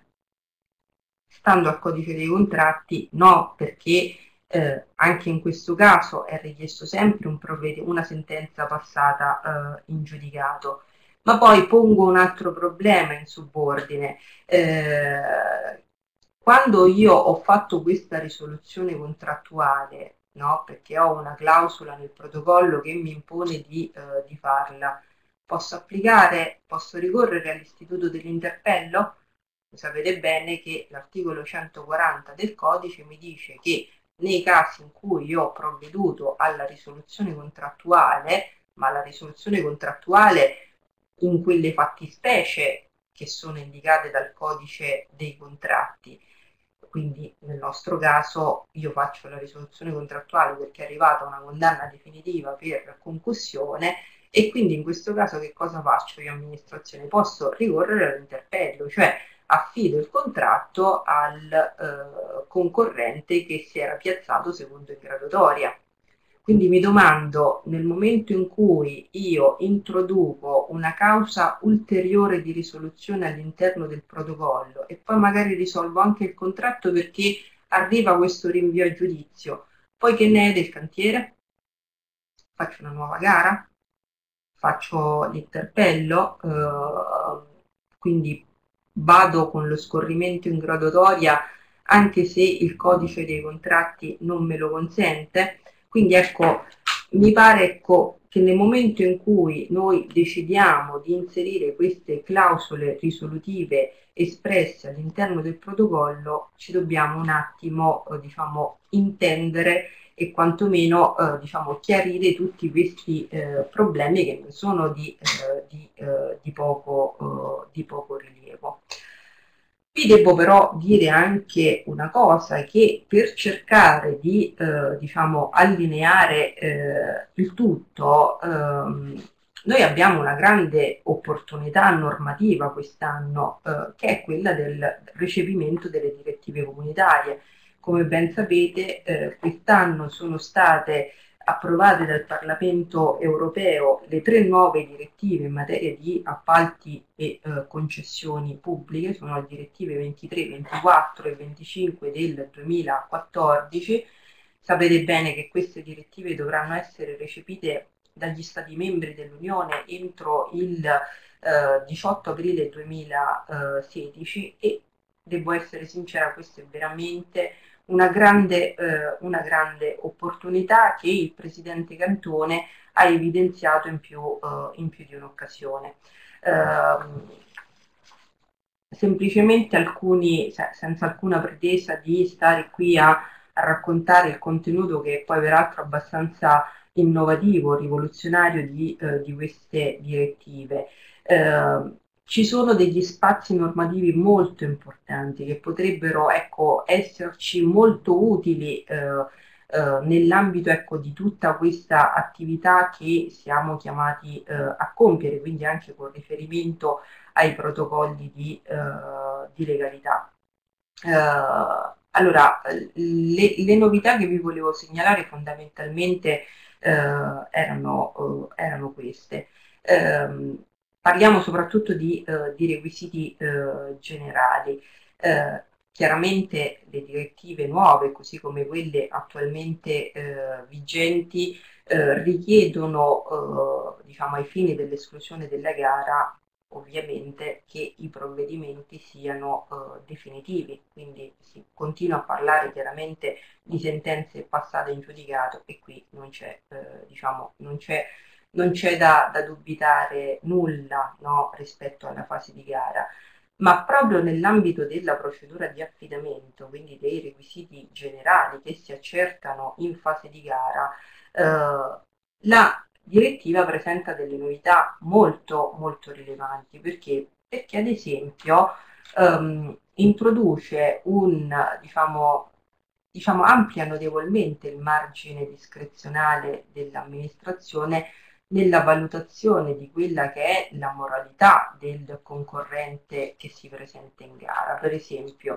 Stando al codice dei contratti, no, perché eh, anche in questo caso è richiesto sempre un una sentenza passata eh, in giudicato. Ma poi pongo un altro problema in subordine. Eh, quando io ho fatto questa risoluzione contrattuale, no, perché ho una clausola nel protocollo che mi impone di, eh, di farla, posso applicare, posso ricorrere all'istituto dell'interpello? Sapete bene che l'articolo centoquaranta del codice mi dice che nei casi in cui io ho provveduto alla risoluzione contrattuale, ma la risoluzione contrattuale in quelle fattispecie che sono indicate dal codice dei contratti, quindi nel nostro caso io faccio la risoluzione contrattuale perché è arrivata una condanna definitiva per concussione e quindi in questo caso che cosa faccio io amministrazione? Posso ricorrere all'interpello, cioè affido il contratto al eh, concorrente che si era piazzato secondo in graduatoria. Quindi mi domando, nel momento in cui io introduco una causa ulteriore di risoluzione all'interno del protocollo e poi magari risolvo anche il contratto perché arriva questo rinvio a giudizio, poi che ne è del cantiere? Faccio una nuova gara? faccio l'interpello, eh, quindi vado con lo scorrimento in graduatoria anche se il codice dei contratti non me lo consente. Quindi ecco, mi pare ecco, che nel momento in cui noi decidiamo di inserire queste clausole risolutive espresse all'interno del protocollo, ci dobbiamo un attimo eh, diciamo, intendere e quantomeno eh, diciamo, chiarire tutti questi eh, problemi che non sono di, eh, di, eh, di, poco, eh, di poco rilievo. Vi devo però dire anche una cosa, che per cercare di eh, diciamo, allineare eh, il tutto, ehm, noi abbiamo una grande opportunità normativa quest'anno, eh, che è quella del recepimento delle direttive comunitarie. Come ben sapete, eh, quest'anno sono state approvate dal Parlamento europeo le tre nuove direttive in materia di appalti e eh, concessioni pubbliche, sono le direttive ventitré, ventiquattro e venticinque del duemilaquattordici. Sapete bene che queste direttive dovranno essere recepite dagli Stati membri dell'Unione entro il eh, diciotto aprile duemilasedici e devo essere sincera, questo è veramente una grande, eh, una grande opportunità che il Presidente Cantone ha evidenziato in più, eh, in più di un'occasione. Eh, semplicemente alcuni, cioè, senza alcuna pretesa di stare qui a, a raccontare il contenuto che è poi peraltro abbastanza innovativo, rivoluzionario di, eh, di queste direttive. Eh, ci sono degli spazi normativi molto importanti che potrebbero ecco, esserci molto utili eh, eh, nell'ambito ecco, di tutta questa attività che siamo chiamati eh, a compiere, quindi anche con riferimento ai protocolli di, eh, di legalità. Eh, allora, le, le, novità che vi volevo segnalare fondamentalmente eh, erano, eh, erano queste. Eh, parliamo soprattutto di, eh, di requisiti eh, generali. Eh, chiaramente le direttive nuove, così come quelle attualmente eh, vigenti, eh, richiedono, eh, diciamo, ai fini dell'esclusione della gara, ovviamente che i provvedimenti siano eh, definitivi, quindi si continua a parlare chiaramente di sentenze passate in giudicato e qui non c'è, eh, diciamo, non c'è, non c'è da, da dubitare nulla, no, rispetto alla fase di gara, ma proprio nell'ambito della procedura di affidamento, quindi dei requisiti generali che si accertano in fase di gara, eh, la direttiva presenta delle novità molto molto rilevanti. Perché? Perché ad esempio ehm, introduce un, diciamo, diciamo, amplia notevolmente il margine discrezionale dell'amministrazione nella valutazione di quella che è la moralità del concorrente che si presenta in gara. Per esempio,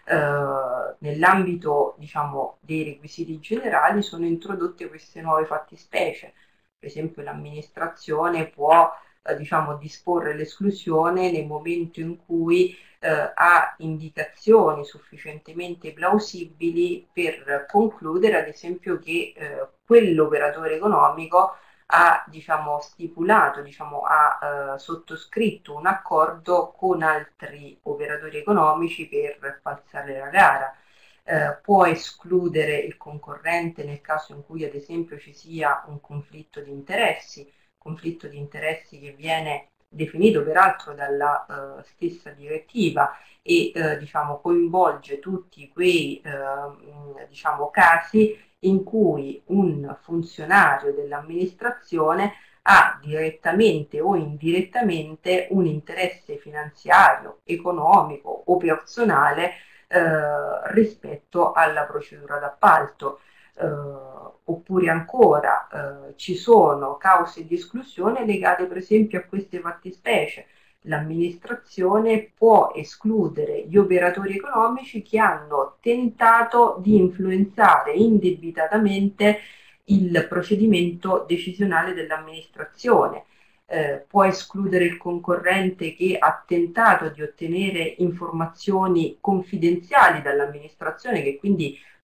eh, nell'ambito diciamo, dei requisiti generali sono introdotte queste nuove fattispecie. Per esempio l'amministrazione può eh, diciamo, disporre l'esclusione nel momento in cui eh, ha indicazioni sufficientemente plausibili per concludere ad esempio che eh, quell'operatore economico ha diciamo, stipulato, diciamo, ha eh, sottoscritto un accordo con altri operatori economici per falsare la gara. Eh, può escludere il concorrente nel caso in cui ad esempio ci sia un conflitto di interessi, conflitto di interessi che viene definito peraltro dalla eh, stessa direttiva e eh, diciamo, coinvolge tutti quei eh, diciamo, casi in cui un funzionario dell'amministrazione ha direttamente o indirettamente un interesse finanziario, economico o personale eh, rispetto alla procedura d'appalto. Eh, oppure ancora eh, ci sono cause di esclusione legate per esempio a queste fattispecie. L'amministrazione può escludere gli operatori economici che hanno tentato di influenzare indebitatamente il procedimento decisionale dell'amministrazione. Eh, può escludere il concorrente che ha tentato di ottenere informazioni confidenziali dall'amministrazione, che quindi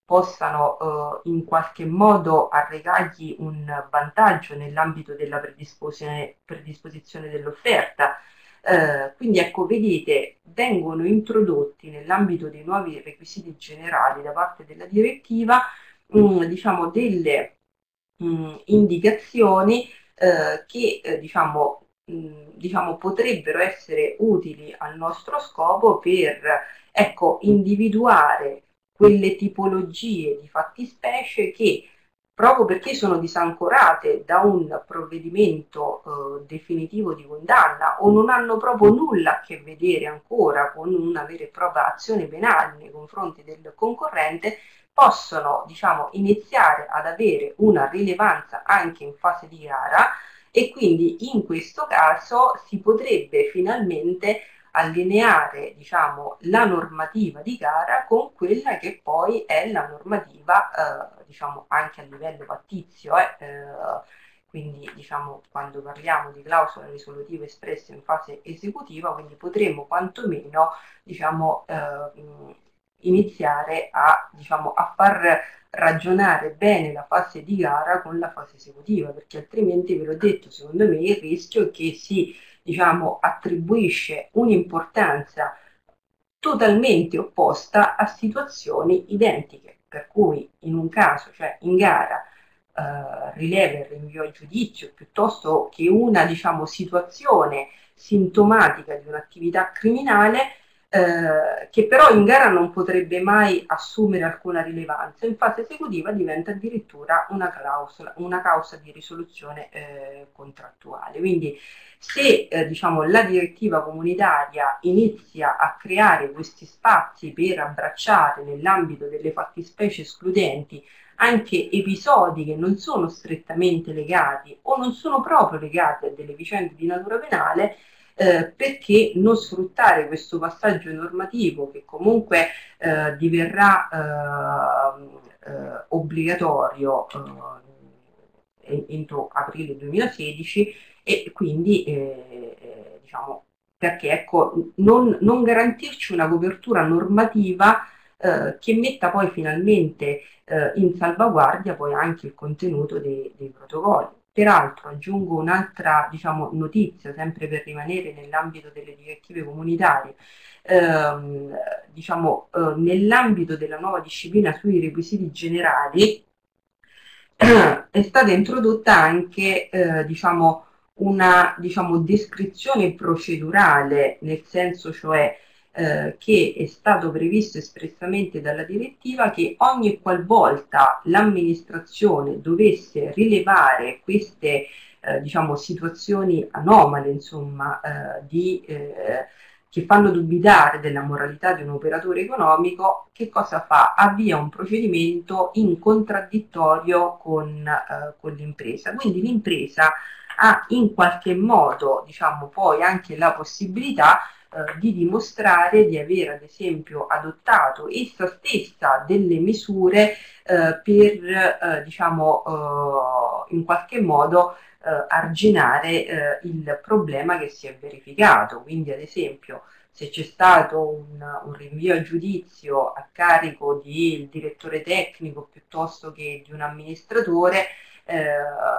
possano eh, in qualche modo arrecargli un vantaggio nell'ambito della predisposizione, predisposizione dell'offerta. Eh, quindi ecco, vedete, vengono introdotti nell'ambito dei nuovi requisiti generali da parte della direttiva mh, diciamo delle mh, indicazioni eh, che eh, diciamo, mh, diciamo potrebbero essere utili al nostro scopo per ecco, individuare quelle tipologie di fattispecie che proprio perché sono disancorate da un provvedimento eh, definitivo di condanna o non hanno proprio nulla a che vedere ancora con una vera e propria azione penale nei confronti del concorrente, possono diciamo, iniziare ad avere una rilevanza anche in fase di gara e quindi in questo caso si potrebbe finalmente allineare diciamo, la normativa di gara con quella che poi è la normativa eh, diciamo, anche a livello pattizio. Eh, eh, quindi diciamo, quando parliamo di clausole risolutive espresse in fase esecutiva, quindi potremo quantomeno diciamo, eh, iniziare a, diciamo, a far ragionare bene la fase di gara con la fase esecutiva, perché altrimenti, ve l'ho detto, secondo me il rischio è che si diciamo, attribuisce un'importanza totalmente opposta a situazioni identiche, per cui in un caso, cioè in gara, eh, rileva il rinvio a giudizio piuttosto che una diciamo, situazione sintomatica di un'attività criminale, eh, che però in gara non potrebbe mai assumere alcuna rilevanza, in fase esecutiva diventa addirittura una clausola, una causa di risoluzione eh, contrattuale. Quindi se eh, diciamo, la direttiva comunitaria inizia a creare questi spazi per abbracciare nell'ambito delle fattispecie escludenti anche episodi che non sono strettamente legati o non sono proprio legati a delle vicende di natura penale, eh, perché non sfruttare questo passaggio normativo che comunque eh, diverrà eh, eh, obbligatorio eh, entro aprile duemilasedici e quindi eh, diciamo perché ecco non, non garantirci una copertura normativa eh, che metta poi finalmente eh, in salvaguardia poi anche il contenuto dei, dei protocolli. Peraltro aggiungo un'altra diciamo, notizia, sempre per rimanere nell'ambito delle direttive comunitarie, ehm, diciamo, eh, nell'ambito della nuova disciplina sui requisiti generali è stata introdotta anche eh, diciamo, una diciamo, descrizione procedurale, nel senso cioè eh, che è stato previsto espressamente dalla direttiva che ogni qualvolta l'amministrazione dovesse rilevare queste eh, diciamo, situazioni anomale, insomma, eh, di, eh, che fanno dubitare della moralità di un operatore economico, che cosa fa? Avvia un procedimento in contraddittorio con, eh, con l'impresa. Quindi l'impresa ha in qualche modo, diciamo, poi anche la possibilità eh, di dimostrare di aver ad esempio adottato essa stessa delle misure eh, per eh, diciamo eh, in qualche modo eh, arginare eh, il problema che si è verificato. Quindi ad esempio se c'è stato un, un rinvio a giudizio a carico del direttore tecnico piuttosto che di un amministratore, eh,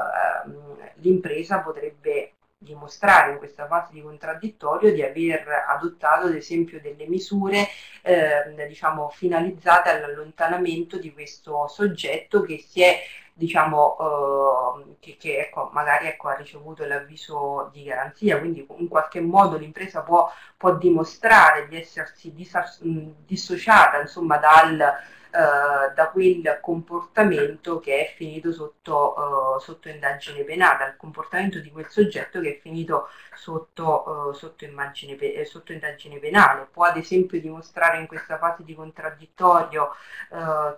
l'impresa potrebbe dimostrare in questa fase di contraddittorio di aver adottato ad esempio delle misure eh, diciamo finalizzate all'allontanamento di questo soggetto che si è diciamo eh, che, che ecco, magari ecco, ha ricevuto l'avviso di garanzia, quindi in qualche modo l'impresa può, può dimostrare di essersi dissociata insomma dal Uh, da quel comportamento che è finito sotto, uh, sotto indagine penale, dal comportamento di quel soggetto che è finito sotto, uh, sotto, immagine, eh, sotto indagine penale. Può ad esempio dimostrare in questa fase di contraddittorio uh,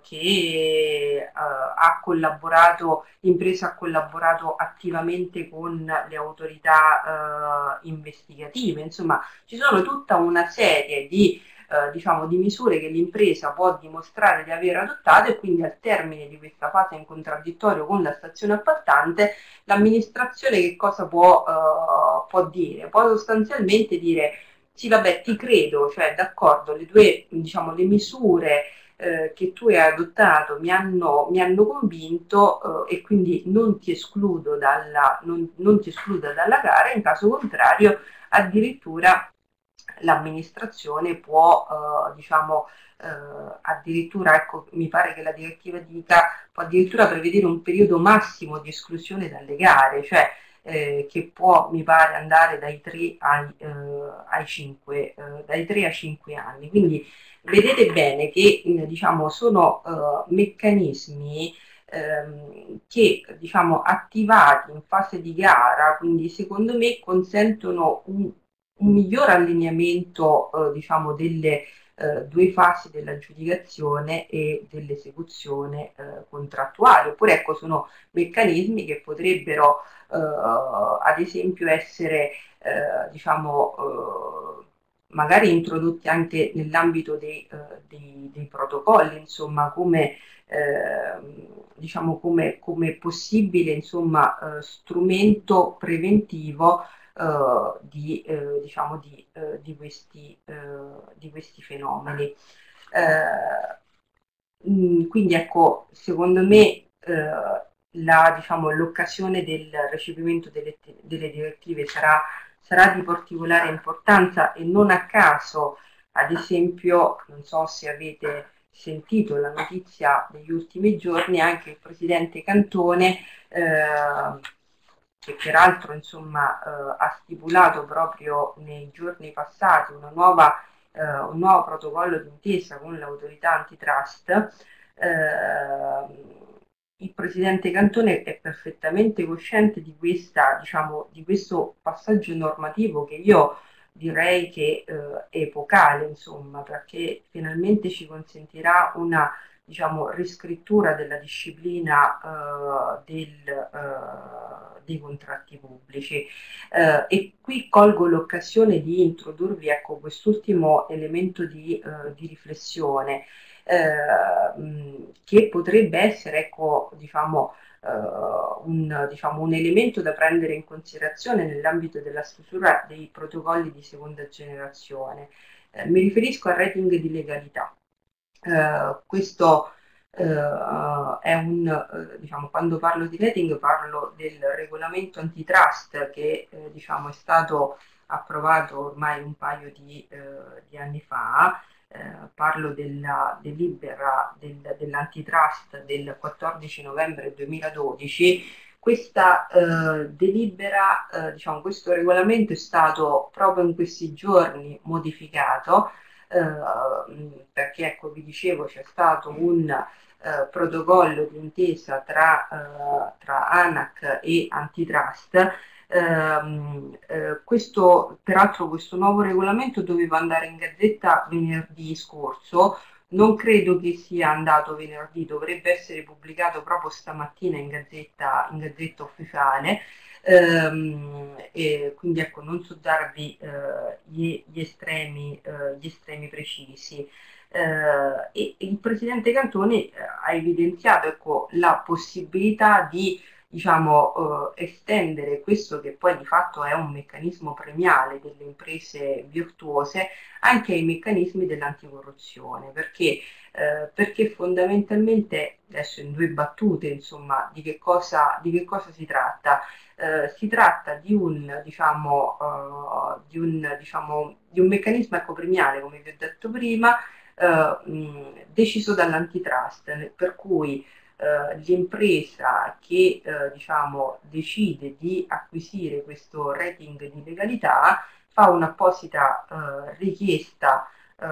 che uh, ha collaborato, l'impresa ha collaborato attivamente con le autorità uh, investigative, insomma ci sono tutta una serie di Eh, diciamo di misure che l'impresa può dimostrare di aver adottato e quindi al termine di questa fase in contraddittorio con la stazione appaltante l'amministrazione che cosa può, eh, può dire? Può sostanzialmente dire sì vabbè ti credo, cioè d'accordo le tue diciamo le misure eh, che tu hai adottato mi hanno, mi hanno convinto eh, e quindi non ti escludo dalla, non, non ti escludo dalla gara, in caso contrario addirittura l'amministrazione può, eh, diciamo, eh, addirittura, ecco, mi pare che la direttiva dica, può addirittura prevedere un periodo massimo di esclusione dalle gare, cioè eh, che può, mi pare, andare dai tre ai, eh, ai cinque, eh, dai tre ai cinque anni. Quindi vedete bene che, diciamo, sono eh, meccanismi ehm, che, diciamo, attivati in fase di gara, quindi secondo me consentono un, un miglior allineamento, eh, diciamo, delle eh, due fasi dell'aggiudicazione e dell'esecuzione eh, contrattuale. Oppure, ecco, sono meccanismi che potrebbero eh, ad esempio essere, eh, diciamo, eh, magari introdotti anche nell'ambito dei, eh, dei, dei protocolli, insomma, come, eh, diciamo, come, come possibile, insomma, eh, strumento preventivo eh, di, eh, diciamo, di, eh, di, questi, eh, di questi fenomeni. Eh, mh, quindi ecco, secondo me eh, la, diciamo, l'occasione del recepimento delle, delle direttive sarà, sarà di particolare importanza e non a caso, ad esempio, non so se avete sentito la notizia degli ultimi giorni, anche il presidente Cantone, eh, che peraltro insomma eh, ha stipulato proprio nei giorni passati una nuova, eh, un nuovo protocollo d'intesa con l'autorità antitrust. Eh, il presidente Cantone è perfettamente cosciente di, questa, diciamo, di questo passaggio normativo che io direi che eh, è epocale, insomma, perché finalmente ci consentirà una, diciamo, riscrittura della disciplina eh, del, eh, dei contratti pubblici. Eh, e qui colgo l'occasione di introdurvi, ecco, quest'ultimo elemento di, eh, di riflessione eh, che potrebbe essere, ecco, diciamo, Uh, un, diciamo, un elemento da prendere in considerazione nell'ambito della stesura dei protocolli di seconda generazione. Eh, mi riferisco al rating di legalità. Uh, questo uh, è un, uh, diciamo, quando parlo di rating parlo del regolamento antitrust che eh, diciamo, è stato approvato ormai un paio di, uh, di anni fa. Eh, parlo della delibera del, dell'antitrust del quattordici novembre duemiladodici. Questa eh, delibera, eh, diciamo, questo regolamento è stato proprio in questi giorni modificato eh, perché, ecco, vi dicevo, c'è stato un eh, protocollo d'intesa tra, eh, tra ANAC e Antitrust. Eh, eh, questo, peraltro questo nuovo regolamento doveva andare in gazzetta venerdì scorso, non credo che sia andato venerdì, dovrebbe essere pubblicato proprio stamattina in gazzetta, in gazzetta ufficiale. Ehm, e quindi ecco, non so darvi eh, gli, gli, estremi, eh, gli estremi precisi. Eh, e, e il presidente Cantone eh, ha evidenziato, ecco, la possibilità di, diciamo, eh, estendere questo che poi di fatto è un meccanismo premiale delle imprese virtuose anche ai meccanismi dell'anticorruzione, perché, eh, perché fondamentalmente, adesso in due battute, insomma, di che cosa, di che cosa si tratta? Eh, si tratta di un, diciamo, uh, di un, diciamo, di un meccanismo, ecco, premiale, come vi ho detto prima, eh, mh, deciso dall'antitrust, per cui eh, l'impresa che eh, diciamo, decide di acquisire questo rating di legalità fa un'apposita eh, richiesta eh,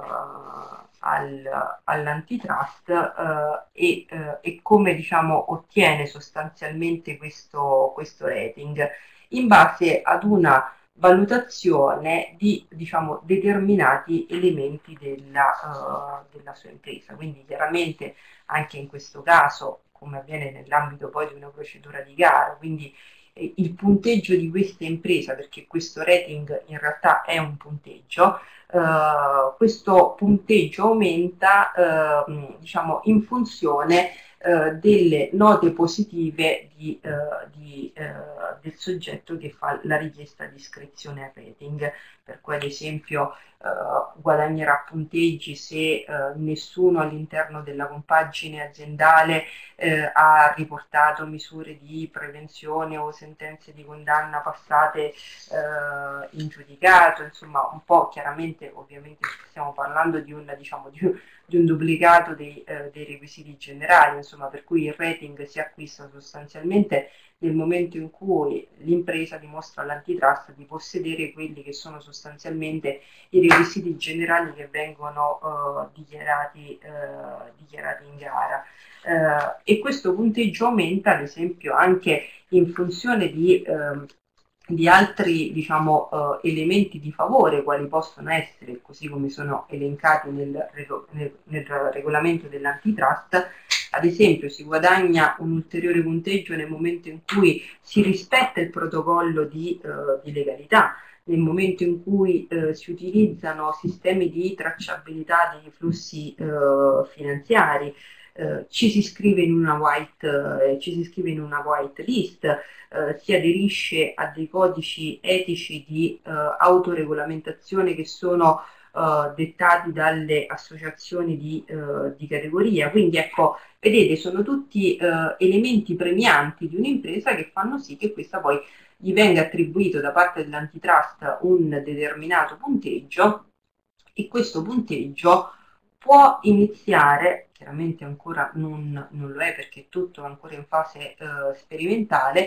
al, all'antitrust eh, e, eh, e come, diciamo, ottiene sostanzialmente questo, questo rating in base ad una valutazione di, diciamo, determinati elementi della, uh, della sua impresa. Quindi chiaramente anche in questo caso, come avviene nell'ambito poi di una procedura di gara, quindi eh, il punteggio di questa impresa, perché questo rating in realtà è un punteggio, uh, questo punteggio aumenta uh, diciamo, in funzione Uh, delle note positive di, uh, di, uh, del soggetto che fa la richiesta di iscrizione al rating. per cui ad esempio eh, guadagnerà punteggi se eh, nessuno all'interno della compagine aziendale eh, ha riportato misure di prevenzione o sentenze di condanna passate eh, in giudicato, insomma un po' chiaramente, ovviamente stiamo parlando di un, diciamo, di un, di un duplicato dei, eh, dei requisiti generali, insomma, per cui il rating si acquista sostanzialmente nel momento in cui l'impresa dimostra all'antitrust di possedere quelli che sono sostanzialmente i requisiti generali che vengono uh, dichiarati, uh, dichiarati in gara. Uh, e questo punteggio aumenta, ad esempio, anche in funzione di, uh, di altri, diciamo, uh, elementi di favore, quali possono essere, così come sono elencati nel, nel, nel regolamento dell'antitrust. Ad esempio, si guadagna un ulteriore punteggio nel momento in cui si rispetta il protocollo di, uh, di legalità, nel momento in cui eh, si utilizzano sistemi di tracciabilità dei flussi eh, finanziari, eh, ci si iscrive in una white, eh, ci si iscrive in una white list, eh, si aderisce a dei codici etici di eh, autoregolamentazione che sono eh, dettati dalle associazioni di, eh, di categoria. Quindi ecco, vedete, sono tutti eh, elementi premianti di un'impresa che fanno sì che questa poi gli venga attribuito da parte dell'antitrust un determinato punteggio e questo punteggio può iniziare, chiaramente ancora non, non lo è perché è tutto ancora in fase eh, sperimentale,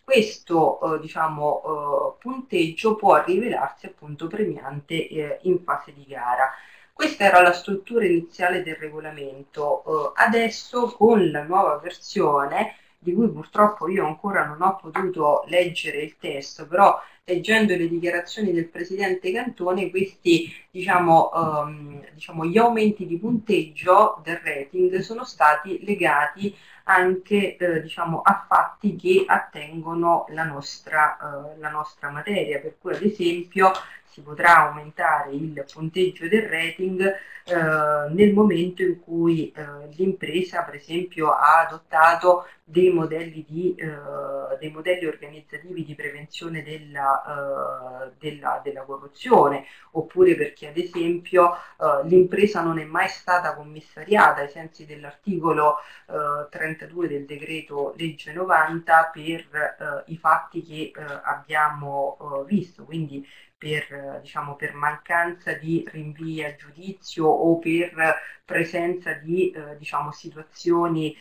questo eh, diciamo, eh, punteggio può rivelarsi appunto premiante eh, in fase di gara. Questa era la struttura iniziale del regolamento. Eh, adesso con la nuova versione, di cui purtroppo io ancora non ho potuto leggere il testo, però leggendo le dichiarazioni del presidente Cantone, questi diciamo, um, diciamo gli aumenti di punteggio del rating sono stati legati anche eh, diciamo, a fatti che attengono la nostra, eh, la nostra materia, per cui ad esempio si potrà aumentare il punteggio del rating eh, nel momento in cui eh, l'impresa per esempio ha adottato dei modelli, di, eh, dei modelli organizzativi di prevenzione della, eh, della, della corruzione, oppure perché ad esempio eh, l'impresa non è mai stata commissariata ai sensi dell'articolo eh, trentadue del decreto legge novanta per eh, i fatti che eh, abbiamo eh, visto, quindi per, diciamo, per mancanza di rinvii a giudizio o per presenza di eh, diciamo, situazioni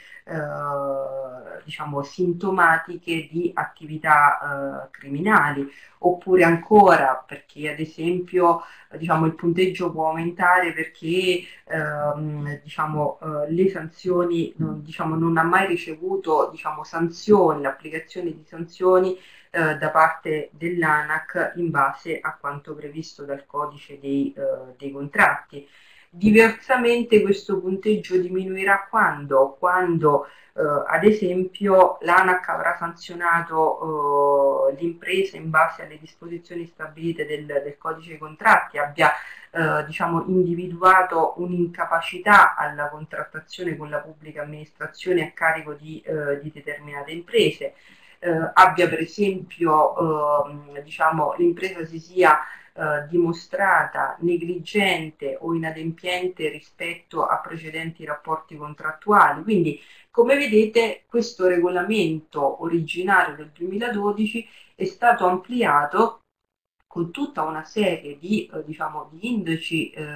eh, diciamo, sintomatiche di attività eh, criminali, oppure ancora perché ad esempio diciamo, il punteggio può aumentare perché ehm, diciamo, eh, le sanzioni non, diciamo, non ha mai ricevuto diciamo, sanzioni, l'applicazione di sanzioni eh, da parte dell'ANAC in base a quanto previsto dal codice dei, eh, dei contratti. Diversamente questo punteggio diminuirà quando? Quando eh, ad esempio l'ANAC avrà sanzionato eh, l'impresa in base alle disposizioni stabilite del, del codice dei contratti, abbia eh, diciamo, individuato un'incapacità alla contrattazione con la pubblica amministrazione a carico di, eh, di determinate imprese, eh, abbia per esempio eh, diciamo, l'impresa si sia eh, dimostrata negligente o inadempiente rispetto a precedenti rapporti contrattuali. Quindi, come vedete, questo regolamento originario del duemiladodici è stato ampliato con tutta una serie di, eh, diciamo, di indici eh,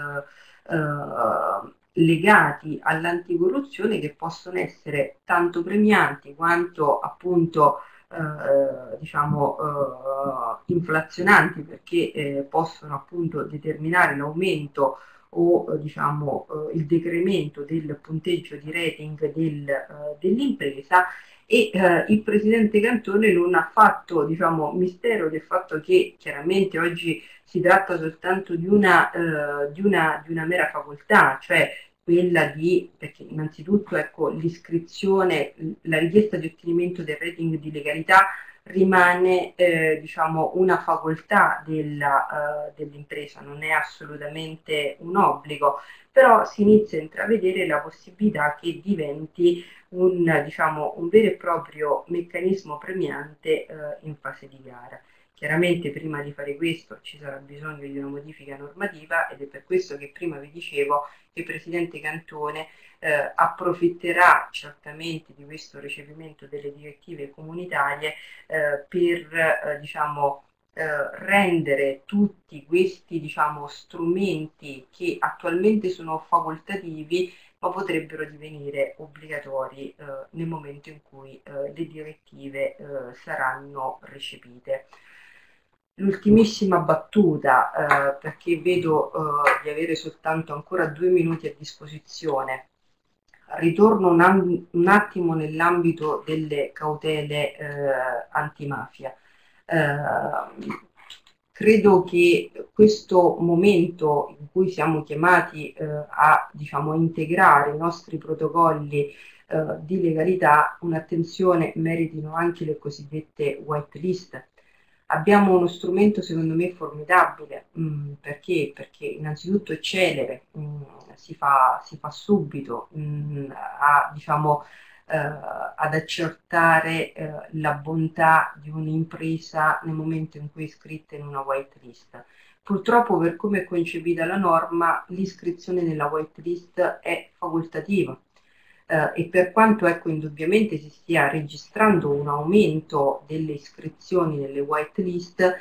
eh, legati all'anticorruzione che possono essere tanto premianti quanto appunto eh, diciamo eh, inflazionanti, perché eh, possono appunto determinare l'aumento o eh, diciamo eh, il decremento del punteggio di rating del, eh, dell'impresa. E eh, il presidente Cantone non ha fatto diciamo, mistero del fatto che chiaramente oggi si tratta soltanto di una, eh, di una, di una mera facoltà, cioè quella di, perché innanzitutto ecco, l'iscrizione, la richiesta di ottenimento del rating di legalità rimane eh, diciamo, una facoltà della, uh, dell'impresa, non è assolutamente un obbligo, però si inizia a intravedere la possibilità che diventi un, diciamo, un vero e proprio meccanismo premiante eh, in fase di gara. Chiaramente prima di fare questo ci sarà bisogno di una modifica normativa ed è per questo che prima vi dicevo che il Presidente Cantone eh, approfitterà certamente di questo recepimento delle direttive comunitarie eh, per eh, diciamo, eh, rendere tutti questi diciamo, strumenti che attualmente sono facoltativi ma potrebbero divenire obbligatori eh, nel momento in cui eh, le direttive eh, saranno recepite. L'ultimissima battuta, eh, perché vedo eh, di avere soltanto ancora due minuti a disposizione. Ritorno un, un attimo nell'ambito delle cautele eh, antimafia. Eh, credo che questo momento in cui siamo chiamati eh, a diciamo, integrare i nostri protocolli eh, di legalità, un'attenzione meritino anche le cosiddette white list. Abbiamo uno strumento secondo me formidabile, mh, perché? Perché innanzitutto è celere, mh, si, fa, si fa subito mh, a, diciamo, eh, ad accertare eh, la bontà di un'impresa nel momento in cui è iscritta in una white list. Purtroppo per come è concepita la norma l'iscrizione nella white list è facoltativa. Uh, e per quanto ecco, indubbiamente si stia registrando un aumento delle iscrizioni nelle white list,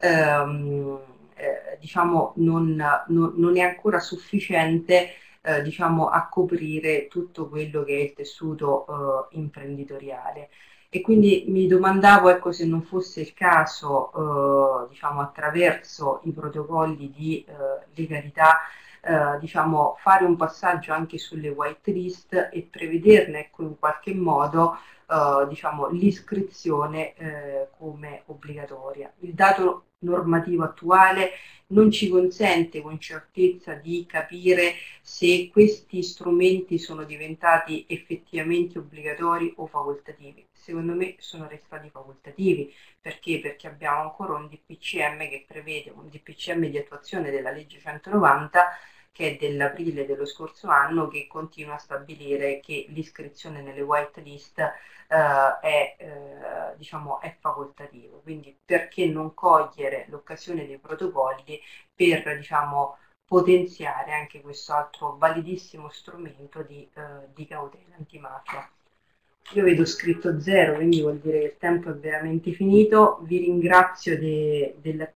ehm, eh, diciamo non, non, non, è ancora sufficiente eh, diciamo, a coprire tutto quello che è il tessuto eh, imprenditoriale. E quindi mi domandavo ecco, se non fosse il caso, eh, diciamo, attraverso i protocolli di eh, legalità, eh, diciamo, fare un passaggio anche sulle white list e prevederne ecco, in qualche modo eh, diciamo, l'iscrizione eh, come obbligatoria. Il dato normativo attuale non ci consente con certezza di capire se questi strumenti sono diventati effettivamente obbligatori o facoltativi. Secondo me sono restati facoltativi. Perché? Perché abbiamo ancora un D P C M che prevede un D P C M di attuazione della legge centonovanta che è dell'aprile dello scorso anno, che continua a stabilire che l'iscrizione nelle white list eh, è, eh, diciamo, è facoltativa. Quindi perché non cogliere l'occasione dei protocolli per diciamo, potenziare anche questo altro validissimo strumento di, eh, di cautela antimafia. Io vedo scritto zero, quindi vuol dire che il tempo è veramente finito. Vi ringrazio de, della